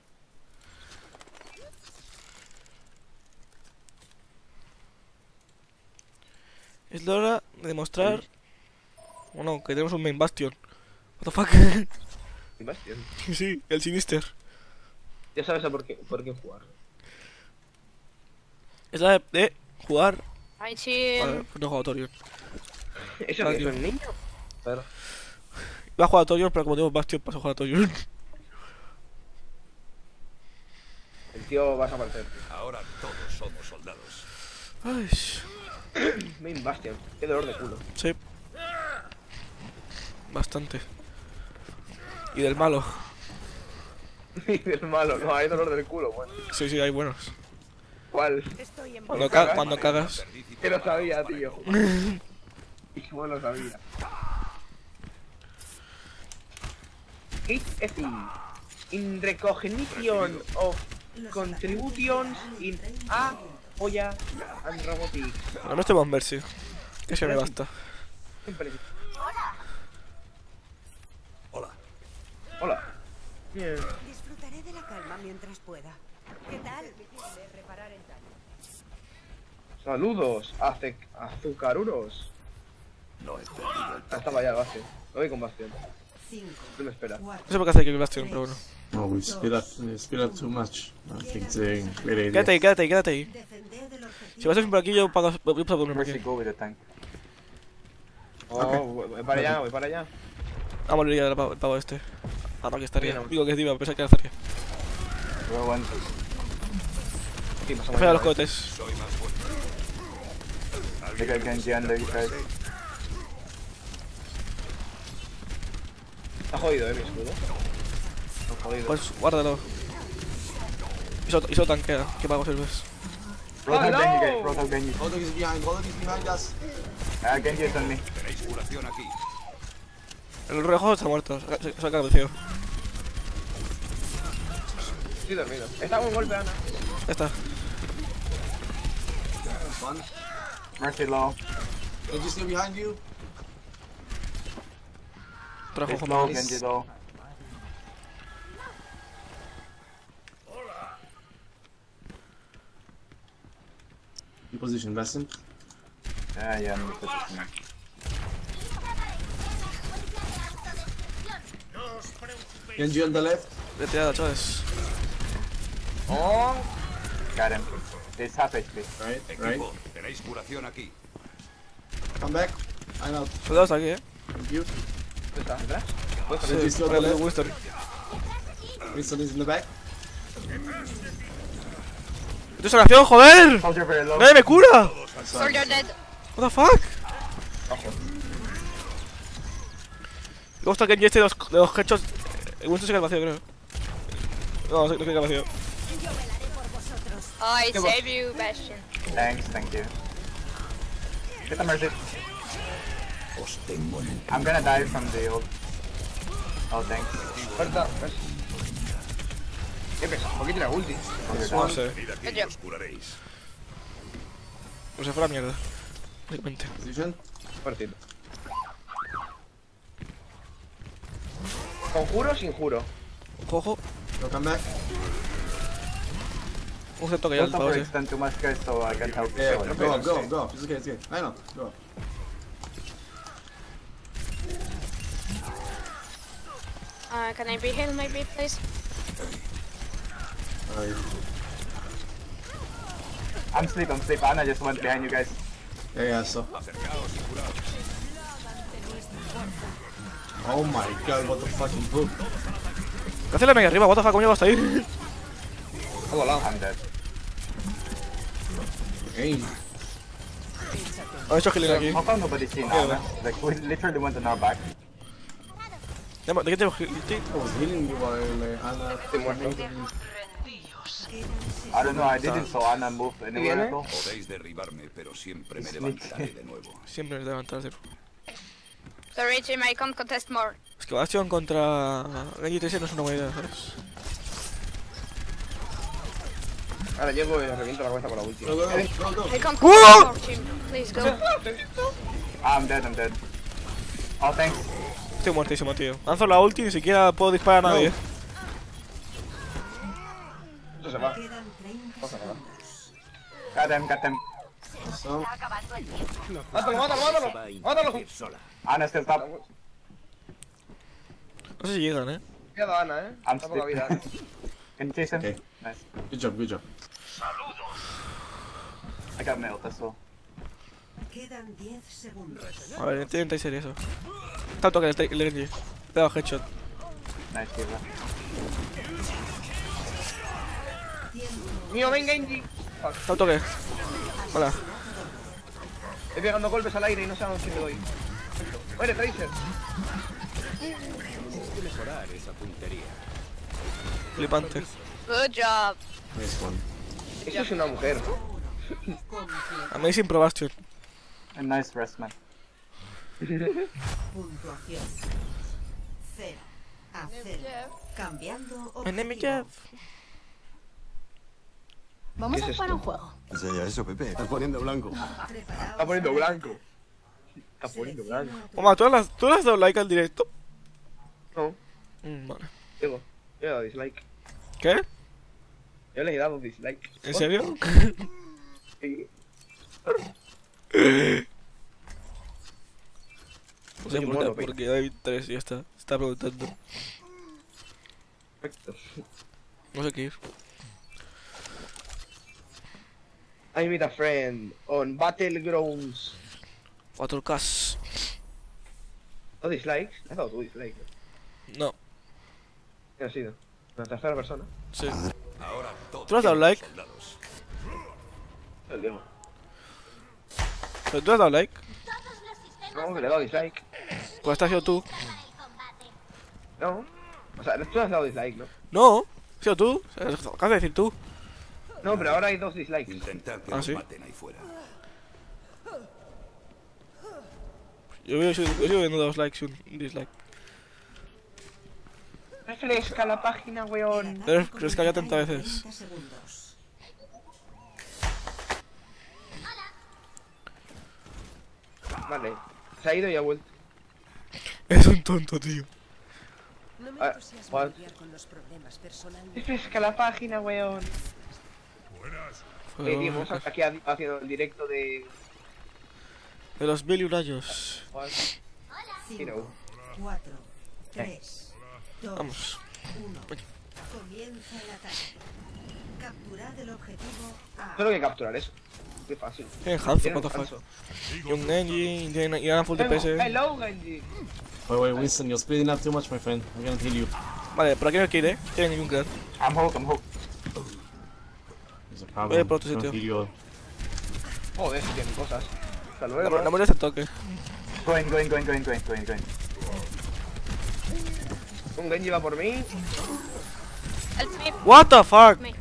Es la hora de demostrar. Bueno, que tenemos un main bastion. What the fuck. Mi Bastion. Sí, el Sinister. Ya sabes a por qué, por qué jugar. Es la de, de jugar. Hi, team. Vale, pues no he jugado a Torion. ¿Eso Vale, que tío. es un niño? Pero... Iba a jugar a Torion, pero como tengo Bastion, paso a jugar a Torion. El tío va a aparecer. Ahora todos somos soldados. Ay, Main Bastion. Qué dolor de culo. sí. Bastante. Y del malo. Y del malo, no, hay dolor del culo, bueno. Sí, sí, hay buenos. ¿Cuál? Cuando, ca cuando cagas. Que lo sabía, tío. Y cómo lo sabía. It is in recognition of contributions in a Oya and Robotics. No, no estemos Mercy. Que se me basta. Siempre. Hola. Hola. Bien. Disfrutaré de la calma mientras pueda. ¿Qué tal? Reparar el daño. Saludos, ace azucaruros. No he perdido el Ah, estaba ya el Bastion. Me voy con Bastion. cinco, No me espera. No sé por qué hace que el Bastion, pero bueno. No, we speed up, we speed up too much. I think it's a great idea. Quédate ahí, quédate ahí, quédate ahí. defender del objetivo. Si vas a ir por aquí, yo pago. Voy a ponerme por aquí. Go with the tank. Oh, voy voy para allá, voy para allá. Vamos a morir ya el pavo, el pavo este. Ahora que estaría. Bien, Digo que es diva, pensé que era estaría. Sí, pasamos Falla ya, los ¿eh? cohetes. Soy más fuerte. Está jodido, eh, mi escudo. Está jodido. Pues guárdalo. Y eso, y eso tanquea. ¿Qué pago sirves? ¡Hello! Rodog is behind, Rodog is behind us. Tenéis curación aquí. El rojo está muerto. Se, se, se ha agradecido. Estoy dormido. Está con un golpe, Ana. Ya está. Mercy low. Genji still behind you. Trajo como. low. You position Bastion. Ah, yeah, I'm position. Genji on the left. Retirada, chavales. Oh! Got him. It's half H P. Right, right. Equipo, tenéis curación aquí. Come back. I'm out. Soldados aquí, eh. Thank you. ¿Dónde está? ¿Detrás? Genji Sí, still on por the el left. Winston. Winston is in the back. ¡Esto es oración, joder! Soldier very low. ¡Nadie me cura! Soldier dead. What the fuck? Luego está el Genji este de los, de los headshots. El Winston se queda vacío, creo. No, no se queda vacío. I save you, Bastion. Thanks, thank you. Get the mercy. I'm gonna die from the ult. Oh, thanks. Corta, casi. ¿Qué pesa? ¿Por qué tira ulti? No sé. Venid aquí y os curaréis. No se fue a la mierda. Básicamente. Position. Partito. ¿Conjuro o sin juro? Ojo. Go, come back. Un se toque ya el Don't pavo ese. overextend too much, guys, so I can help. Yeah, so- go, go, go. It's okay, it's okay. I know. Go. Uh, can I be healed maybe, please? Alright. I'm asleep, I'm asleep. Ana just went behind you guys. Yeah, yeah, so. Oh my god, what the fucking poop. ¿Qué hace la media arriba? What the fuck, ¿cómo llego hasta ahí? I'm dead. Hey. Han hecho healing aquí. How come nobody's seen Ana? Like, we literally went on our back. ¿De qué te healing? I was healing you while uh, Ana... I don't know, I didn't saw Ana move anywhere at all. Podéis derribarme, pero siempre me levantaré de nuevo. Siempre me levantarse. Sorry, Jim, I can't contest more. Es que Bastion contra Genji T S no es una buena idea, ¿sabes? Ahora llego y le reviento la cabeza con la ulti. Go, go, go, go. I can't Whoa! contest more, Jim. Please go. I'm dead, I'm dead. Oh, thanks. Estoy muertísimo, tío. Lanzo la ulti y ni siquiera puedo disparar a nadie. Esto se va. Quedan treinta Pasa nada. Got them, got them. So, ¡Mátalo, mátalo, mátalo! ¡Mátalo! Ana still top. No sé si llegan, eh. Cuidado, Ana, eh. I'm Está poca vida. Can you chase him? okay. Nice. Good job, good job. I got nailed as well. Quedan diez segundos. A ver, intenta ser eso. Está el toque el, el Genji. Le he dado headshot. Nice, Diva. ¡Mío, ven, Genji! Está el toque. Hola. Estoy pegando golpes al aire y no sé a dónde me doy. ¡Muere, Tracer! Tienes que mejorar esa puntería. Flipante. Good job. Nice one. Eso es una mujer. Amazing Pro Bastion. A nice rest, man. Puntuación. Cero. A cero. Cambiando My name is objetivo. Jeff. Vamos ¿Qué a es jugar esto? un juego. Pues ya eso, Pepe. Estás poniendo blanco. Está poniendo blanco. Está poniendo blanco. Oma, ¿tú le has, ¿tú le has dado like al directo? No, Mm, vale. digo, yo le he dado dislike. ¿Qué? Yo le he dado dislike. ¿En serio? Sí. No sé Oye, por mono, qué, pe. porque David tres ya está. Está preguntando. Perfecto. No sé qué ir. I meet a friend on Battlegrounds. Battle Cast. ¿No dislikes? ¿Has dado tu dislike? No, ¿Qué ha sido? ¿Una tercera persona? sí. Ahora todos ¿Tú le has dado like? soldados. El Diego. ¿Pero tú le has dado like? No, que le he dado dislike. Pues estás sido tú. No. O sea, tú has dado dislike, ¿no? No, has sido tú. Acabas de decir tú. No, pero ahora hay dos dislikes. Intentad que ¿Ah, nos sí? maten ahí fuera. Yo he sido yo sigo viendo dos likes y un dislike. Refresca la página, weón. Pero refresca ya treinta veces. treinta segundos. Vale. Se ha ido y ha vuelto. Es un tonto, tío. No me Ah, entusiasma what? lidiar con los problemas personales. Refresca la página, weón. Fue Eh, Diego, bueno, aquí ha- haciendo el directo de... de los mil y un años. You know. cuatro, tres, dos, Vamos. uno. Comienza el ataque. Capturad el objetivo A. Solo hay que capturar eso. Qué fácil. Tienen Hanzo, Tienen what the fuck. Hanzo. Y un Genji, y tienen- y ganan full D P S. Hello, Genji. Wait, wait, Winston, you're speeding up too much, my friend. I'm gonna heal you. Vale, por aquí no hay que ir, eh. Tienen ningún clan. I'm hooked, I'm hooked. There's a Voy problem. por otro I'm gonna sitio. heal you all. Joder, si tienen cosas. Hasta La, luego. la muerte es el toque. Going, going, going, going, going, going, going. Un Genji va por mí. Help me. What the fuck? Me.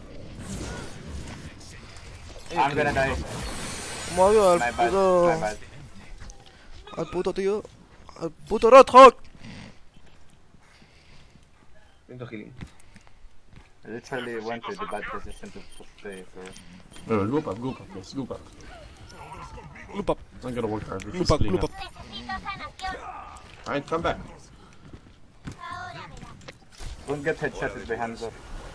I'm gonna die. Como odio al My bad, puto. my bad. Al puto tío. Al puto Roadhog. Siento healing. I literally went to the bad position to push the... Wait, wait, loop up, loop up, please, loop up. Loop up. It's not gonna work hard. We're Loop just up, splitting loop up. up. Alright, come back. Don't get headshotted by hands up.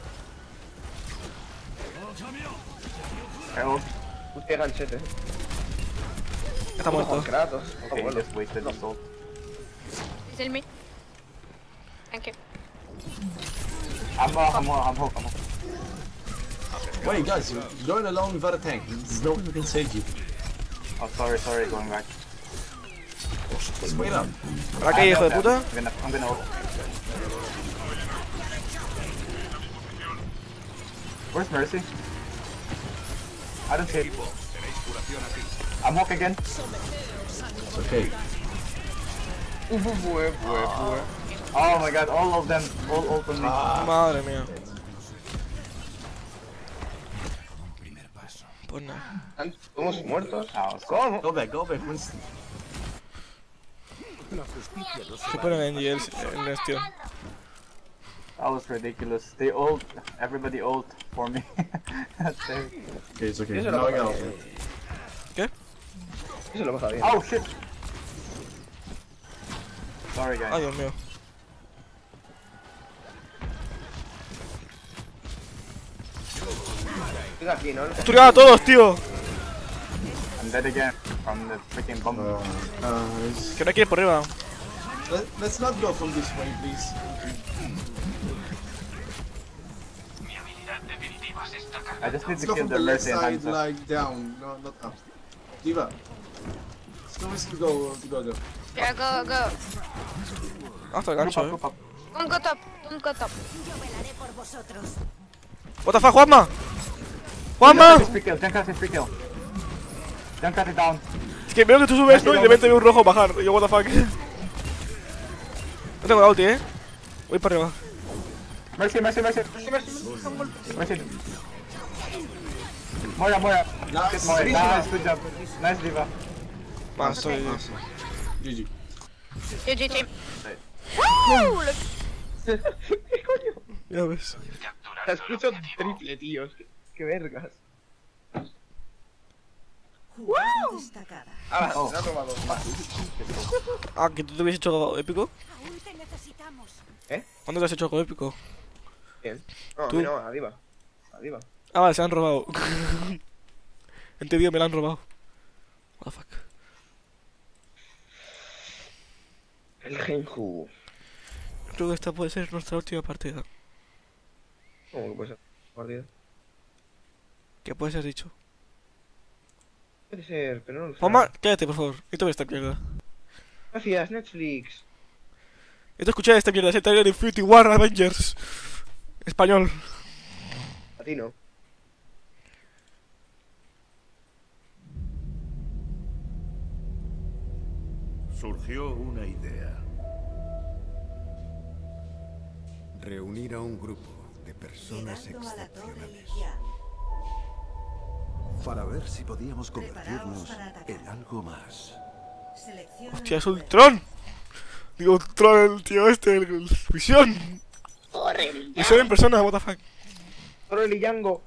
Help. Hostia, ganchete. Está muerto. Kratos. Okay, he just wasted his ult. He's in me. Thank you. I'm uh, I'm uh, I'm hook, I'm hook. Wait, guys, you're going alone without a tank. There's no one who can save you. Oh, sorry, sorry, going back. Just wait up. ¿Para qué, hijo de puta? I'm gonna, I'm gonna ult. Where's Mercy? I don't see it. I'm hook again. Okay. Oh my god, all of them, all open me. Madre mía. Pues nada. ¿Estamos muertos? Oh, ¿Cómo? Go back, go back, Winston. Se ponen en G L en el tío. That was ridiculous. They ult, everybody ult for me. That's it. Okay, it's okay. Eso Now lo I pasa got bien. ¿Qué? Eso lo pasa bien. Oh shit! Sorry guys. Ay, Dios mío. Estoy aquí, ¿no? ¡Estudiado a todos, tío! I'm dead again from the freaking bomb. Uh, uh, Que no hay que ir por arriba. let, let's not go from this way, please. I just need Let's to go kill from the the left Mercy and side, Hansa. like down, no, not up. Diva. Let's go, let's go, to go, go. Yeah, go, go. Hasta el Group gancho, up, eh. group up. Don't go top. Don't go top. What the fuck, Juanma? Junkrat ¡Juanma! is free kill, Junkrat is free kill. Junkrat is down. Es que veo que tú subes, ¿no? Y de repente veo un rojo bajar. Y yo, what the fuck. No tengo la ulti, eh. Voy para arriba. Mercy, Mercy, Mercy. Mercy. Moira, Moira. Nice. Moira, nice, good job. Nice Diva. Ah, soy... G G. G G team. Woo! ¿Qué coño? Ya ves. Te escucho triple, tío. Qué vergas. Jugada destacada. Ah, Oh. se lo ha tomado. Ah, que tú te hubieses hecho algo épico. Aún te necesitamos. ¿Eh? ¿Cuándo te has hecho algo épico? ¿Quién? No, a ¿Tú? mí no, a Diva. A Diva. Ah, vale, se han robado. Entendido, me la han robado. What the fuck. El Genju. Creo que esta puede ser nuestra última partida. ¿Cómo que puede ser? Partida. ¿Qué puede ser dicho? Puede ser, pero no lo sé. Juanma, cállate, por favor. Esto voy a esta mierda. Gracias, Netflix. Esto escuché esta mierda. Se trae Infinity War Avengers. Español. A ti no. Surgió una idea. Reunir a un grupo de personas Llegando a la torre excepcionales Ligian. para ver si podíamos Preparaos convertirnos para atacar. en algo más. Selecciona Hostia, es un poder. Ultron. Digo, Ultron, el tío este, el, el Visión. ¡Corre, Visión en persona, what the fuck. ¡Corre, Liyango!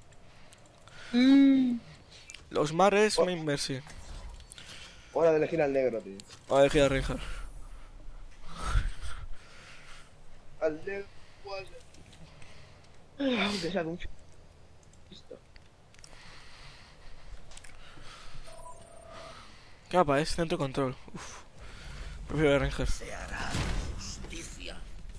Los mares, main mercy. Hora de elegir al negro, tío. Voy a elegir a Reinhardt. Al negro. Aunque sea de un... Listo. ¿Qué mapa es? Centro de control. Uf. Prefiero a Reinhardt. Se hará justicia.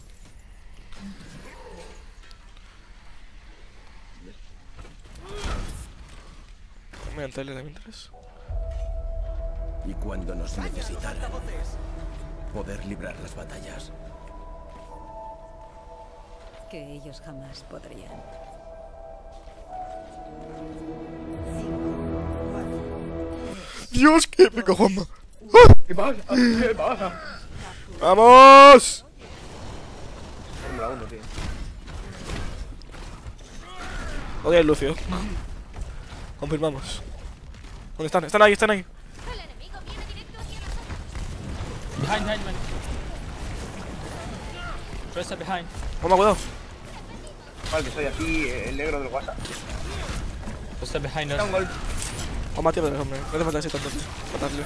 Mira el trailer de mientras. Y cuando nos necesitaran, poder librar las batallas. Que ellos jamás podrían. Dios, qué épico, Juanma. ¿Qué pasa? ¿Qué pasa? ¡Vamos! Fórmula uno, tío. Odio el Lucio. Confirmamos. ¿Dónde están? Están ahí, están ahí. Behind, behind, man. Tracer behind. Juanma, cuidado. Vale, que soy aquí eh, el negro del WhatsApp. Tracer behind us. Un gol. Juanma, tío, pero hombre. No hace falta ese tanto. Matarle.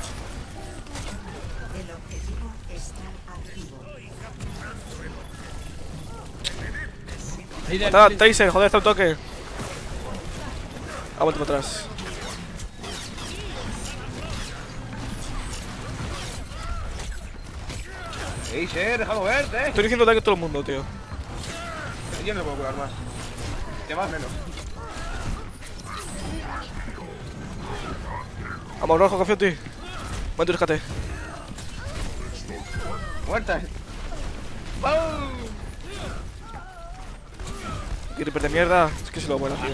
El objetivo está activo. Mata a Tracer, joder, está un toque. Ah, vuelto para atrás. Tracer, déjame verte. Estoy diciendo daño a todo el mundo, tío. Yo no puedo curar más. Ya más menos. Vamos, rojo, confío en ti. Buen tu rescate. Muertas. Y Reaper de mierda. Es que se lo bueno, tío.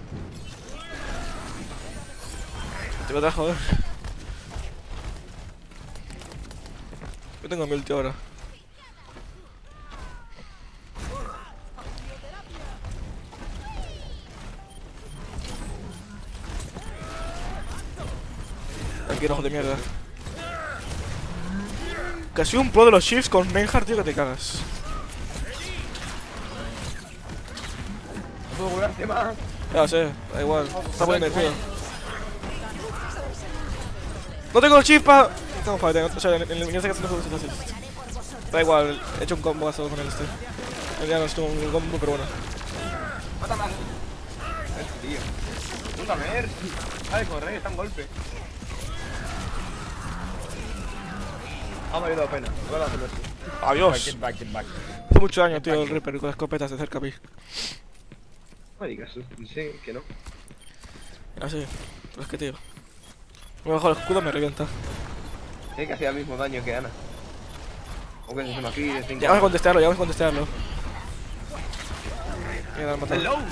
Te voy a joder. Yo tengo mi ulti ahora. Aquí, ojo de mierda. Casi un pro de los shifts con Reinhardt, tío, que te cagas. No puedo curarte más. Ya lo sé, da igual. Está poniendo el culo. No tengo el shift pa... Tengo fight, o sea, en el minion se no puedo hacer así. Da igual, he hecho un combo con el este. Ya no estuvo un combo, pero bueno. Mátame. Este tío. Puta merda. Dale, correr, está en golpe. Ha valido la pena. Voy a hacerlo así. Adiós. Get back, get back. Hace mucho daño, tío, el Reaper con escopetas de cerca a mí. No me digas, sé que no. Así, pero es que tío. Me bajo el escudo, me revienta. Tiene que hacer el mismo daño que Ana. O que se llama aquí de cinco. Ya vamos a contestarlo, ya vamos a contestarlo. Mira, me ha matado. Hello.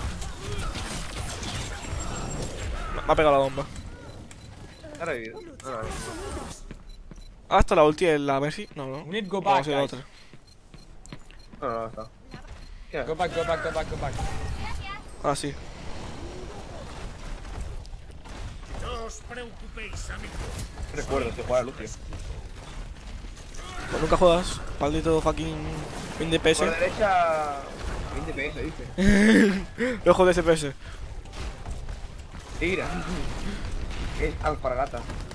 Me ha pegado la bomba. Ha revivido. No, no, no. Ah, hasta la ulti en la Mercy. No, no. We need to go Vamos back, a ir a la guys. otra. No, no, no está. ¿Qué? Go back, go back, go back, go back. Ah, sí. No os preocupéis, amigos. Recuerdo de jugar a Lucio. Pues nunca juegas. Maldito fucking veinte P S. Por derecha. veinte P S, dice. Ojo de ese P S. Tira. Es alpargata.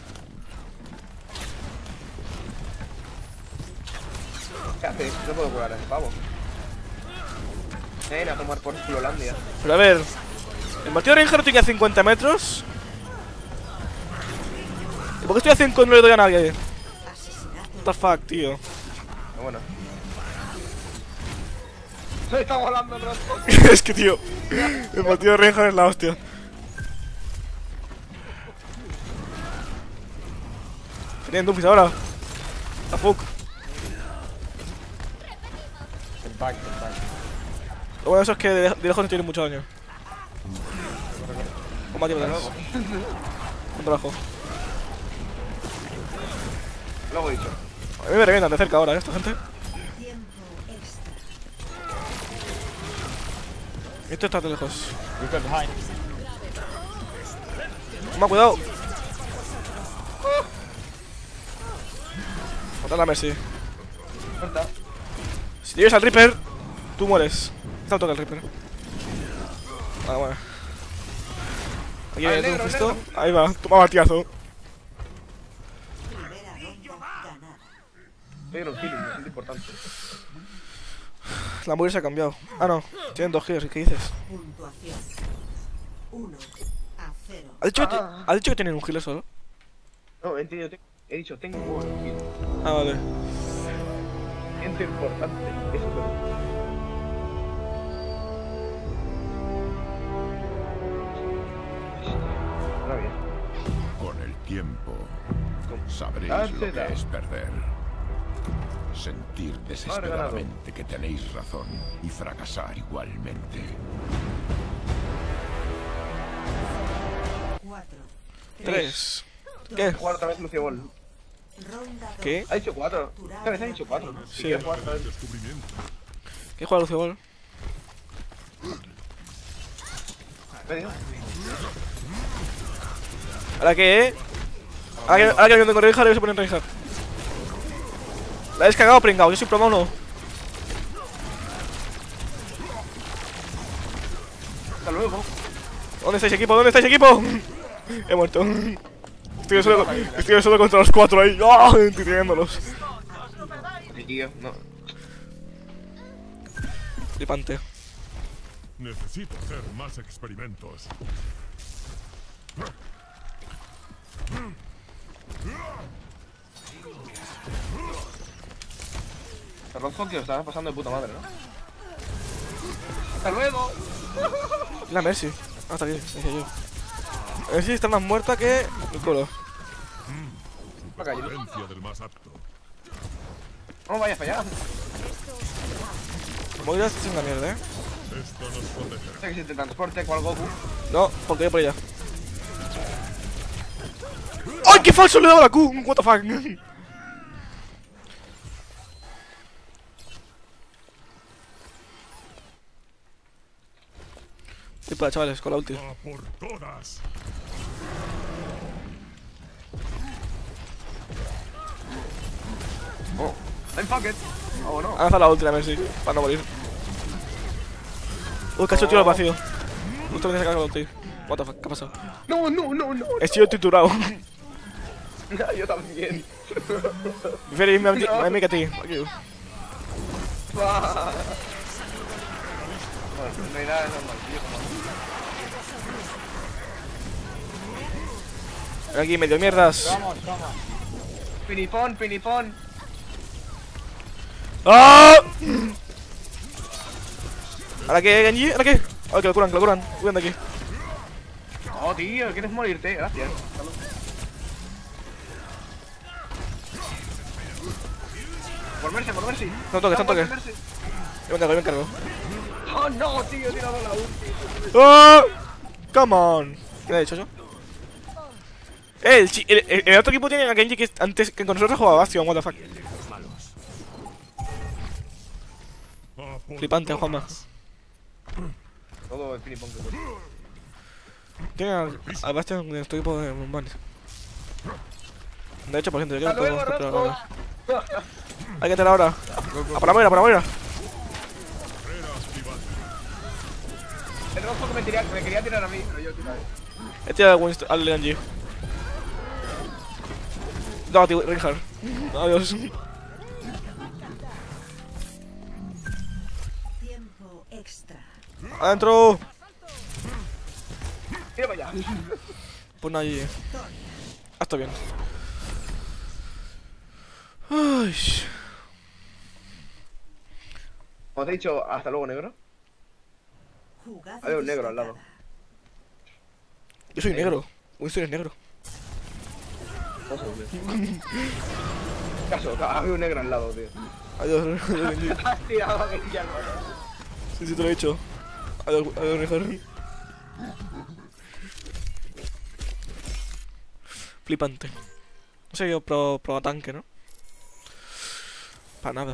¿Qué haces? No puedo curar a ese pavo. Ven a tomar por culo Landia. Pero a ver. El martillo de Reinhardt tiene a cincuenta metros. ¿Y por qué estoy a cinco y no le doy a nadie? What the fuck, tío. Pero bueno. Se está volando el rato. Es que, tío. El martillo de Reinhardt es la hostia. Tienen Dumpis ahora. La fuck. Get back, get back. Lo bueno de eso es que de, de lejos no tiene mucho daño. Combate para atrás. Contra abajo. Luego he dicho. A mí me revientan de cerca ahora, ¿eh? Esta gente. Esto está de lejos. We got behind. Toma, cuidado. Mata la Mercy. Corta. Si llegas al Reaper, tú mueres. Está un toque el Reaper. Ah, bueno. Aquí Ah, el viene negro, un el gesto. negro. Ahí va, toma martillazo. Estoy en un healing, es muy importante. La hamburguesa ha cambiado. Ah, no. Tienen dos healers, ¿qué dices? Puntuación. uno a cero. ¿Has dicho, que, Ah. ¿Has dicho que tienen un healer solo? No, he entendido, te- he dicho, tengo un buen healing. Ah, vale. Gente importante. Eso es lo Ahora bien. Con el tiempo sabréis Ah, lo se que da. es perder. Sentir desesperadamente que tenéis razón y fracasar igualmente. cuatro. Tres. ¿Qué? Jugar otra vez Lucio Ball. Ronda dos. ¿Qué? Ha dicho cuatro. Esta vez ha dicho cuatro, ¿no? Si Sí. quieres jugar otra vez. ¿Qué juega Lucio Ball? Medio. ¿Ahora qué, eh? Ahora que, ahora que me tengo Reinhardt, se pone en Reinhardt. La habéis cagado, pringao. Yo soy pro mono. Hasta luego. ¿Dónde estáis, equipo? ¿Dónde estáis, equipo? He muerto. Estoy solo, estoy solo contra los cuatro ahí. ¡Ah! Estoy teniéndolos. Tío, no. Flipante. Necesito hacer más experimentos. El Roadhog que lo estaba pasando de puta madre, ¿no? ¡Hasta luego! La Mercy. Hasta aquí, decía yo. Mercy está más muerta que el culo. Del más apto. No vayas para allá. Moira está haciendo una mierda, eh. Esto nos protegerá. Sé que si te transporte cual Goku. No, porque voy por ella. ¡Ay, qué falso le he dado a la Q! What the fuck. Y para chavales, con la ulti. ¡A por todas! Oh, I'm fucked. Oh, no. Ha lanzado la ulti la Mercy, para no morir. Uy, que ha hecho tiro al vacío. Justo me he sacado la ulti. What the fuck, ¿qué ha pasado? No, no, no, no. He sido triturado. Yo también. Prefiero irme a mí, a mí que a ti. Fuck you. Bueno, no hay nada normal, tío, como... Aquí medio mierdas. Vamos, toma. Pinipón, pinipón. ¡Ah! ¿Ahora qué, Genji? ¿Ahora qué? Ah, que lo curan, que lo curan. Huyan de aquí. Oh, tío, ¿quieres morirte? Gracias. Por Mercy, por Mercy. No toques, no por toques. Mercy. Yo me encargo, yo me encargo. Oh, no, tío, he tirado la ulti. ¡Ah! Come on. ¿Qué le he dicho yo? Eh, el, chi el, el, el otro equipo tiene a Genji que antes que con nosotros jugaba Bastion, what the fuck. Flipante, Juanma. Todo el pinipón que puede. Tiene al, al Bastion de nuestro equipo de Mumbanes. De hecho, por ejemplo, yo ¡Hasta quiero luego, todo Rosco! ahora. Hay que entrar ahora. A por la moira, a por la moira. El Rosco que me, tiría, me quería tirar a mí, pero yo tiro a él. He tirado al Winston, al Genji. No, tío, Reinhardt. Adiós. Tiempo extra. Adentro. Tira para allá. Pues nada, G G. Ah, está bien. Ay. Como te he dicho, hasta luego, negro. Hay un negro al lado. Yo soy negro. Winston es negro. Caso, había un negro al lado, tío. Adiós, Genji. Has tirado a Genji al lado. Sí, sí, te lo he dicho. Adiós, adiós, Reinhardt. Flipante. No sé yo, pro, pro tanque, ¿no? Para nada.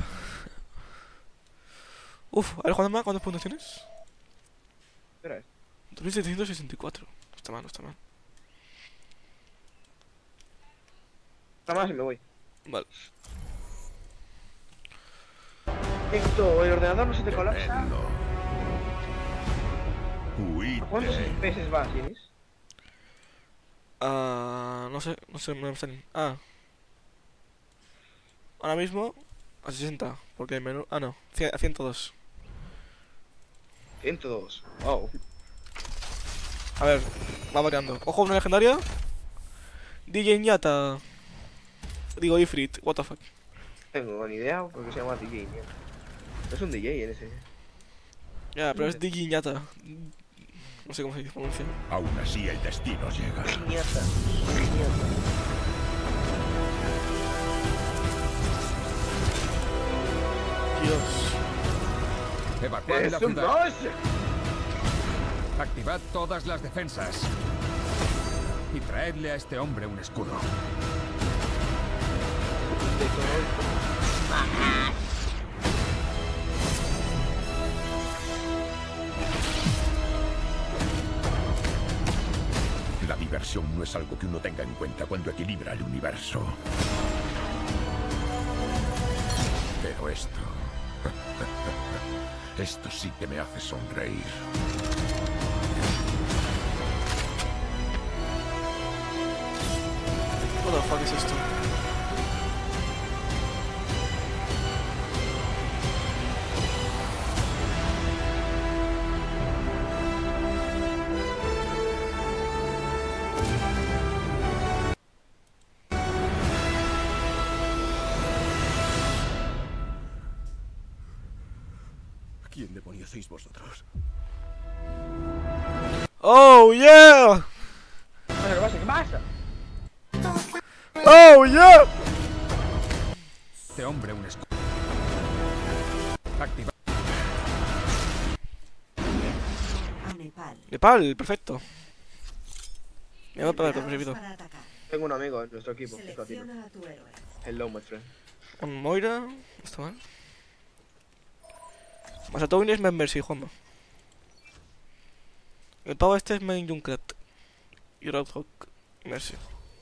Uf, a ver, Juanma, ¿cuántos puntos tienes? Espera, eh. dos mil setecientos sesenta y cuatro. No está mal, no está mal. Está más y me voy. Vale. Esto, el ordenador no se te colapsa. Huite. ¿Cuántos F P S vas, Ginis? Ah, no sé, no sé, no me salen. Ah. Ahora mismo a sesenta, porque el menú. Ah, no, a ciento dos. ciento dos. Wow. A ver, va variando. Ojo, una legendaria. D J Ñata. Digo Ifrit, what the fuck. Tengo ni idea porque se llama D J. Tío. Es un D J en ese. Ya, pero es D J Ñata. No sé cómo se pronuncia. Aún así el destino llega. Ñata. Dios. Evacuad la ¡Es un ciudad. rush! Activad todas las defensas. Y traedle a este hombre un escudo. La diversión no es algo que uno tenga en cuenta cuando equilibra el universo. Pero esto... esto sí que me hace sonreír. What the fuck es esto? ¿Quién demonios sois vosotros? ¡Oh, yeah! ¿Qué pasa? ¿Qué pasa? ¡Oh, yeah! Este hombre un escudo. Activa. A Nepal. Nepal, perfecto. Me va a pagar recibido. Tengo un amigo en nuestro equipo. Es latino. Selecciona a tu héroe. Hello, my friend. Un Moira. No está mal. Masatouin es main Mercy, Juanma. El pavo este es main Junkrat. Y Roadhog Mercy.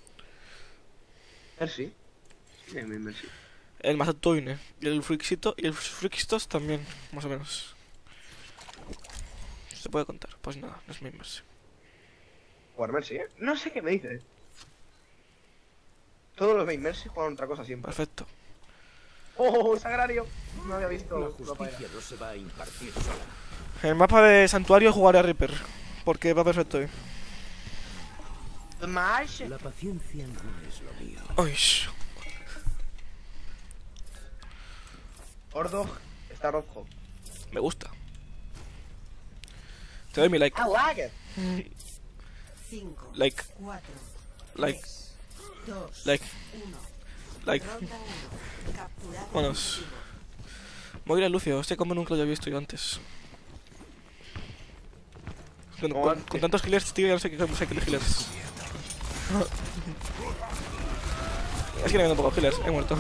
Mercy. Sí, mi Mercy. El Masatouin y el Frixito y el Frixtos también, más o menos. Se puede contar. Pues nada, no es main Mercy. Jugar Mercy, ¿eh? No sé qué me dices. Todos los main Mercy juegan otra cosa siempre. Perfecto. ¡Oh, Sagrario! No había visto. La justicia no se va a impartir sola. En el mapa de Santuario jugaré a Reaper. Porque va perfecto hoy. La paciencia no es lo mío. Uy. Ordog está rojo. Me gusta. Te doy mi like. I like it. cinco, Like. cuatro, Like. dos, Like. uno. Like. Ronda uno. Capturado Vámonos. Moira Lucio, este combo nunca lo había visto yo antes. Con, con, con tantos healers, tío, ya no sé qué no sé qué de healers. Es que no hay un poco healers, he muerto.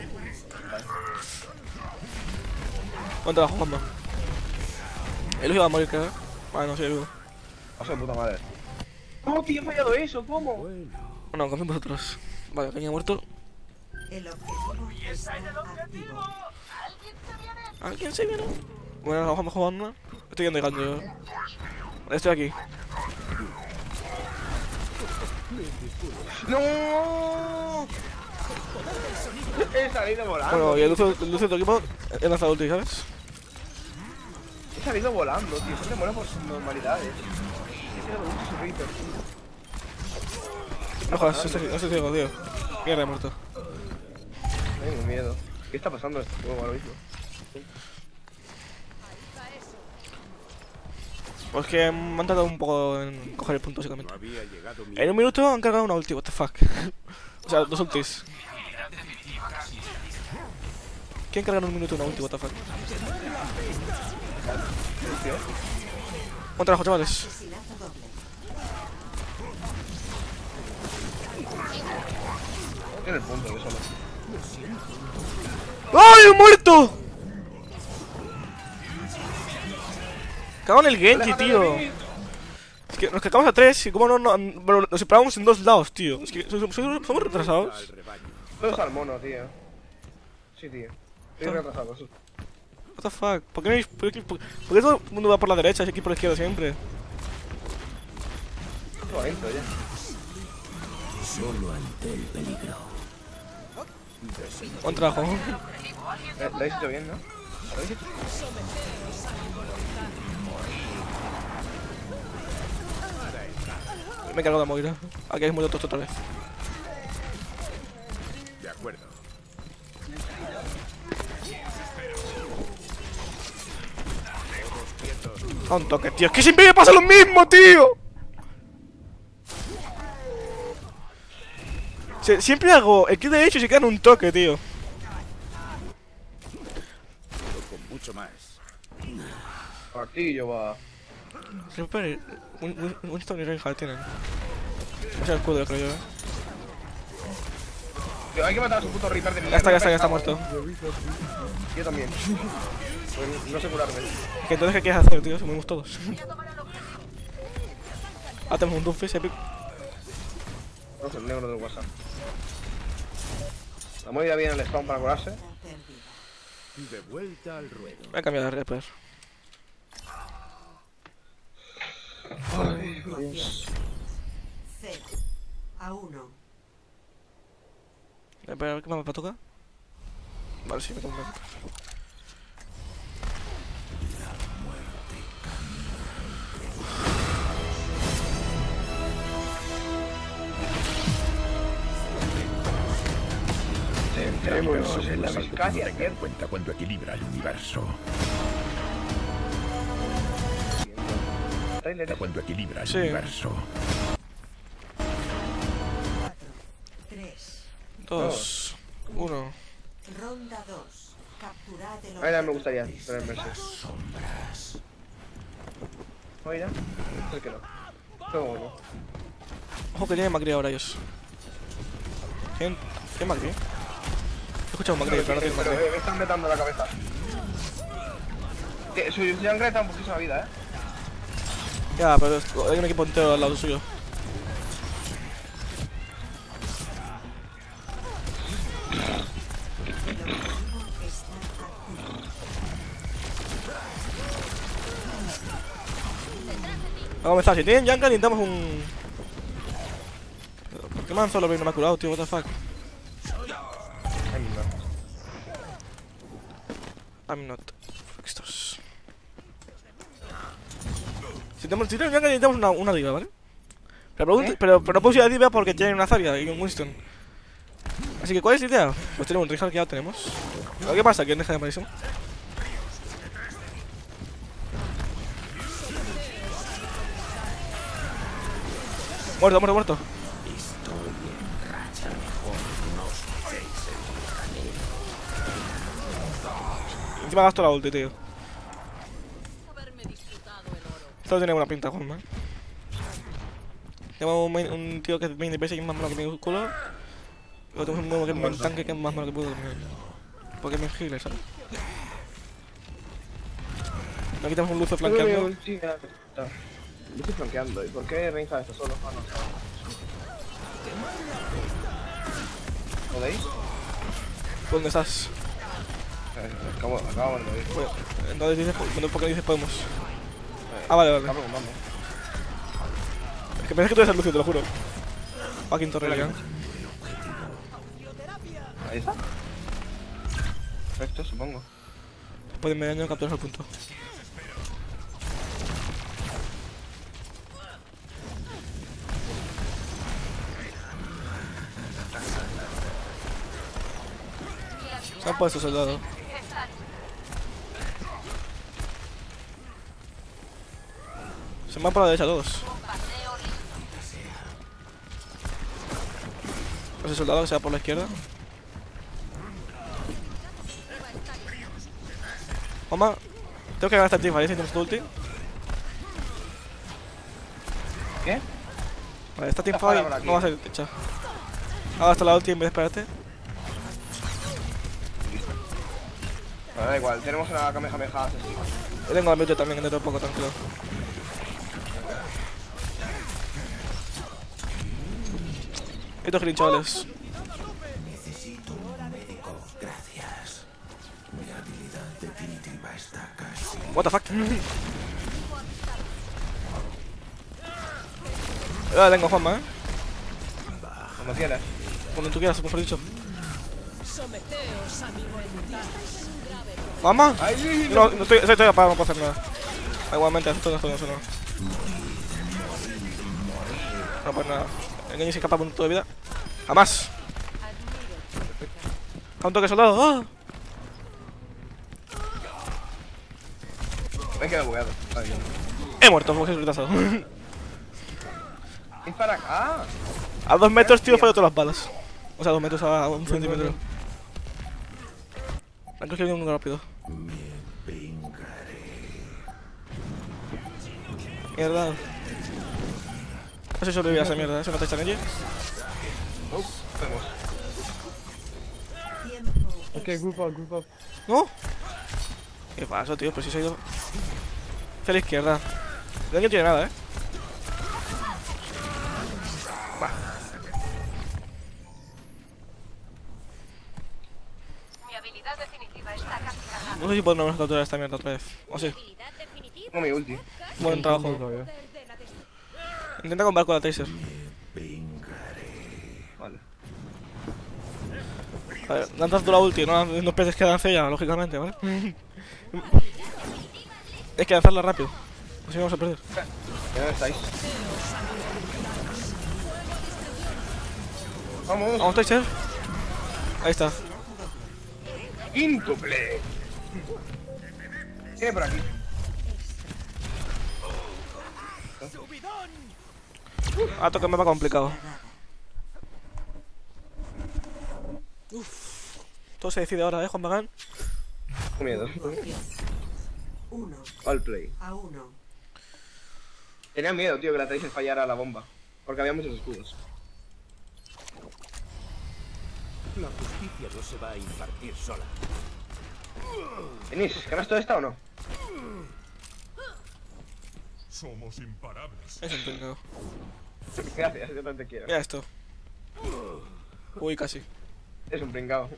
Buen trabajo, Juanma. El Lucio va a morir, creo. Vale, no, sí, vivo. Paso de puta madre. No, tío, he fallado eso, ¿cómo? Bueno, confío en vosotros. Vale, que ha muerto. El objetivo está activo. ¿Alguien se viene? Bueno, vamos jugando. Estoy yendo llegando yo. Estoy aquí. ¡No! He salido volando. Bueno, y el Lucio, el Lucio de tu equipo he lanzado ulti, ¿sabes? He salido volando, tío. Eso te mola por sus normalidades. He tirado mucho su Reaper, tío. No jodas, no estoy ciego, tío. Mierda, he muerto. Tengo miedo. ¿Qué está pasando en este juego ahora mismo? Pues que me han tardado un poco en coger el punto, básicamente. En un minuto han cargado una ulti, what the fuck. O sea, dos ultis. ¿Quién carga en un minuto una ulti, what the fuck? Buen trabajo, chavales. Tiene el punto de solo. ¡Ay, he muerto! Cago en el Genji, tío. Es que nos cagamos a tres y como no, no, no nos separamos en dos lados, tío. Es que somos, somos retrasados. Puedo usar mono, tío. Sí, tío. Estoy retrasado, eso. What the fuck, ¿por qué, no, por, qué, por, por qué todo el mundo va por la derecha y aquí por la izquierda siempre? Estoy adentro ya. Solo ante el peligro. Buen trabajo. Eh, lo habéis hecho bien, ¿no? ¿Lo habéis hecho? Me he cargado de Moira. Aquí hay muerto otra vez. De acuerdo. A un toque, tío. Es que siempre me pasa lo mismo, tío. Sie siempre hago el clic derecho y se queda en un toque, tío. Con mucho más. Martillo va. Siempre. Winston y Reinhardt tienen. Va a ser el escudo, creo yo, eh. Tío, hay que matar a su puto Reaper de mierda. Ya está, ya está, ya está muerto. Yo también. Pues no sé curarme. ¿Qué entonces qué quieres hacer, tío? Si morimos todos. Ah, tenemos un Doomfist epic. No sé, el negro del WhatsApp. La movida bien el spawn para curarse. De vuelta al ruedo. Voy a cambiar de Reaper. Ay, Dios. cero a uno. Espera, ¿qué mapa toca? Vale, sí, me toca un Reaper. La liberación no es algo que uno tenga en cuenta cuando equilibra el universo. trailer. Cuando equilibra el Sí. universo. tres, Dos. Uno. ronda dos. Capturad el A mí también me objetivo. gustaría tener Mercy. Oiga, ¿por qué no? Pero bueno. Ojo que tienen Macri ahora ellos. ¿Tienen, ¿tienen Macri? He escuchado un Macri, pero no tienen Pero Macri. eh, me están metando la cabeza. Que Su Jungler está un poquito la vida, eh. Ya, pero es- hay un equipo entero al lado suyo. Vamos a comenzar. Si tienen Jungle, necesitamos un. ¿Por qué man solo no me ha curado, tío? What the fuck. I'm not. Estos. Si tenemos, si tenemos Jungle, necesitamos una, una diva, ¿vale? Pero, pregunta- ¿Eh? pero, pero no puedo ir a diva porque tienen una Zarya y un Winston. Así que, ¿cuál es la idea? Pues tenemos un Reinhardt que ya lo tenemos. ¿Pero qué pasa? ¿Quién deja de malísimo? Muerto, muerto, muerto. Encima gasto la ulti, tío. Esto tiene buena pinta, Juanma. Tenemos un, main- un tío que es main D P S y es más malo que mi culo. Luego tenemos un nuevo que es main tanque que es más malo que puedo también. Porque es main healer, ¿sabes? Aquí tenemos un Lucio flanqueando. Sí, ya está. Lo estoy flanqueando. ¿Y por qué Reinhardt está solo? Ah, no, está. ¿Podéis? ¿Dónde estás? Acabo, acabo de morir. Bueno, entonces dices, ¿por qué dices podemos? Ah, vale, vale. Está preguntando. Es que pensé que tú eres el Lucio, te lo juro. Fucking Torrelia. Ahí está. Perfecto, supongo. Después de medio año capturas el punto. Se han puesto soldado. Se van por la derecha todos. Ese soldado que se va por la izquierda. Oma, tengo que ganar esta teamfight, ¿eh? Si tienes tu ulti. ¿Qué? Vale, esta Está fuera teamfight por aquí. no va a ser hecha. Hago hasta la ulti en vez de esperarte. Bueno, da igual, tenemos una Kamehameha así. Yo tengo la mute también, dentro de poco, tranquilo. Estos green, chavales. Necesito un médico. Gracias. Mi habilidad definitiva está casi. What the fuck? Yo la tengo, Juanma, eh. Cuando quieras. Cuando tú quieras, mejor dicho. Someteos a mi voluntad. ¿Juanma? Ay, No, no estoy, estoy, estoy apagado, no puedo hacer nada. Ah, igualmente, esto no, esto no, esto no. No, pues nada. El niño se escapa por un punto de vida. ¡Jamás! ¡A un toque soldado! ¡Ah! Me he quedado bugueado. Ay, Dios. He muerto, porque soy retrasado. Es para acá. A dos metros, tío, fallo todas las balas. O sea, a dos metros a un centímetro. Antes que viene un rápido. Mierda. No sé si sobrevive a esa mierda, eso no te echan ella. Ok, group up, group up. ¿No? ¿Qué pasa, tío? Pues si se ha ido. Hacia la izquierda. El daño no tiene nada, eh. Va. Mi habilidad definitiva está casi cargada. No sé si podemos capturar esta mierda otra vez. O sí. Tengo mi ulti. Buen trabajo. Intenta combar con la Tracer. Vale. A ver, lanzas tú la ulti, no los peces que lance ella, lógicamente, ¿vale? Es que lanzarla rápido. Así vamos a perder. ¿Dónde estáis? Vamos. Vamos, Tracer. Ahí está. Quíntuple. Tiene por aquí. Ah, toque mapa complicado. Uff. Todo se decide ahora, ¿eh, Juan Magán? Qué miedo. Uno All play. a uno. Tenía miedo, tío, que la Tracer fallara la bomba. Porque había muchos escudos. La justicia no se va a impartir sola. ¿Venís? ¿Ganas todo esta o no? Somos imparables. Es un pringao. Gracias, yo también te quiero. Mira esto. Uy, casi. Es un pringao.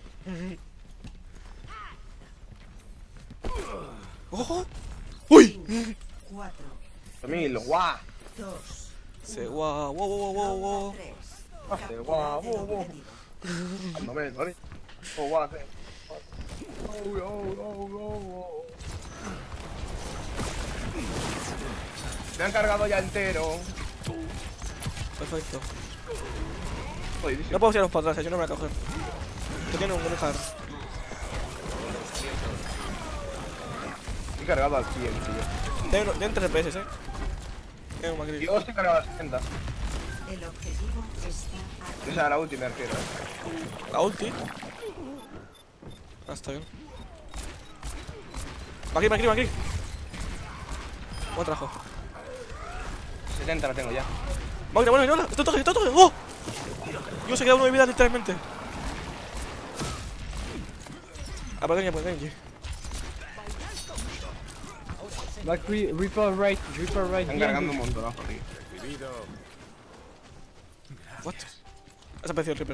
¡Ojo! ¡Uy! Cuatro. Mil, guau. Dos. Se guau, wow, wow, wow, wow. Hace guau, guau, guau. No me ¿vale? Oh, guau, hace. Oh, oh, oh, oh, oh. Me han cargado ya entero. Perfecto. Oye, no puedo tiraros para atrás, yo no me voy a coger. Que tiene un dejar. Estoy cargado al cien, tío. Tiene tiene tres F P S, eh. Tiene un Macri. Yo estoy cargado a sesenta. El objetivo está aquí. O sea, la ulti me refiero. La ulti. Ah, está bien. Macri, Macri, Macri. Buen trabajo. setenta la tengo ya. Macri, bueno, no, esto toque, esto toque. ¡Oh! Yo se queda uno de vida literalmente. Ah, pero Genji, pues Genji. Like re Reaper right, Reaper right. Están cargando un montón, ¿no? What? Has aparecido el Reaper.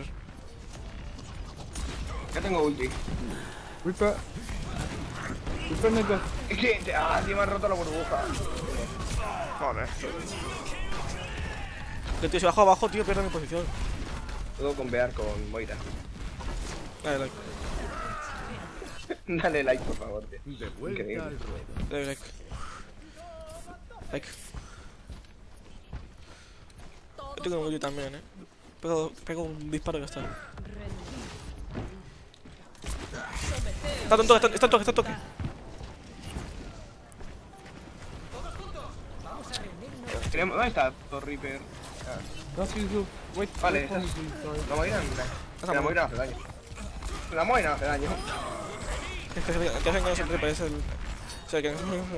Ya tengo ulti. Reaper. Reaper nigga. Es que, ah, tío, me han roto la burbuja. Joder. El tío se bajó abajo, tío, pierde mi posición. Puedo convear con Moira. Dale like. Dale like, por favor, tío. De vuelta Increíble. al ruedo. Dale like. Like. Yo tengo un ulti también, eh. Pego, pego un disparo y ya está. Está en toque, está en toque, está en toque. Tenemos- ¿Dónde está Thor Reaper? Ah. That's you. Wait. Vale, wait esa for es... me, please, sorry. La Moira no. La Moira no hace daño. La Moira no hace daño. Es que el que hacen con los Reaper es el... O sea, que...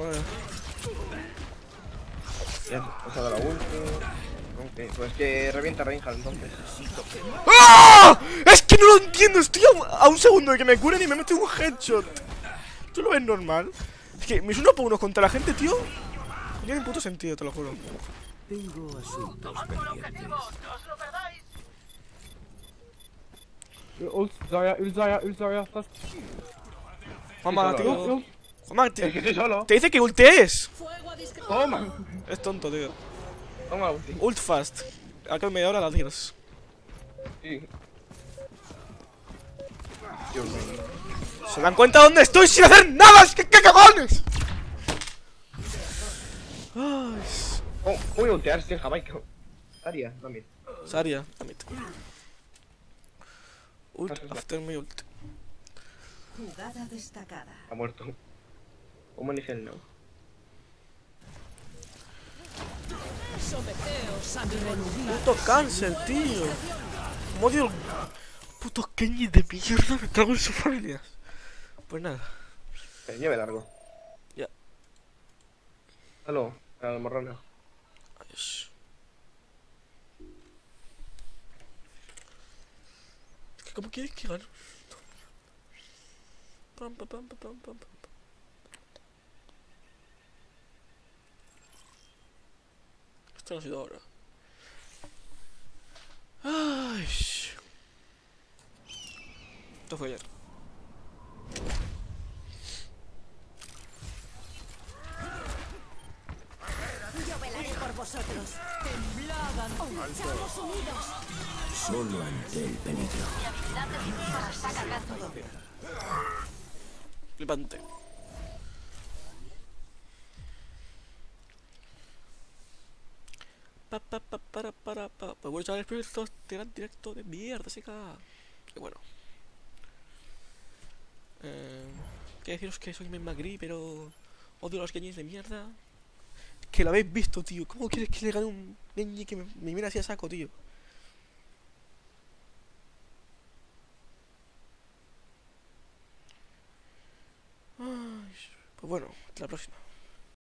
Ya, he usado la ulti. Ok, pues que revienta Reinhardt entonces. ¡Ah! Es que no lo entiendo, estoy a, a un segundo de que me curen y me mete un headshot. ¿Tú lo ves normal? Es que mis uno por uno contra la gente, tío. No tiene puto sentido, te lo juro. Tengo asuntos pendientes. Ult, Zarya, ult, Zarya, ult, Zarya, fast. Juanma, Sí, tío. solo, Ult, Juanma, te, Es que estoy solo. te dice que ultees. Toma. Es tonto, tío. Toma ulti. Ult fast. Acá en media hora la tiras. Sí. Dios mío. ¿Se dan cuenta dónde estoy sin hacer nada? ¡Es que qué cagones! Ay, Oh, voy a ultear, estoy en Jamaica. Saria, también. Saria, damit. Ult after my ult. Jugada destacada. Ha muerto. ¿Cómo elige el no? Puto cáncer, tío. Como odio el puto Kenji de mierda, me cago en su familia. Pues nada. Eh, lleve largo. Ya. Halo, al morrano. Adiós. Es que ¿cómo quieres que gane? Pam, pam, pam, pam, pam, pam. Esto no ha sido ahora. Ay. Esto fue ayer. Yo velaré por vosotros. Temblad ante luchamos unidos. Solo ante el peligro. Flipante. Pa, pa, pa, para, para, pa. Pues bueno, chavales, pero estos tiran directo de mierda, chica. Y bueno. Eh, quiero deciros que soy Magri, pero odio a los games de mierda. Que lo habéis visto, tío. ¿Cómo quieres que le gane un Genji que me, me mira así a saco, tío? Ay, pues bueno, hasta la próxima.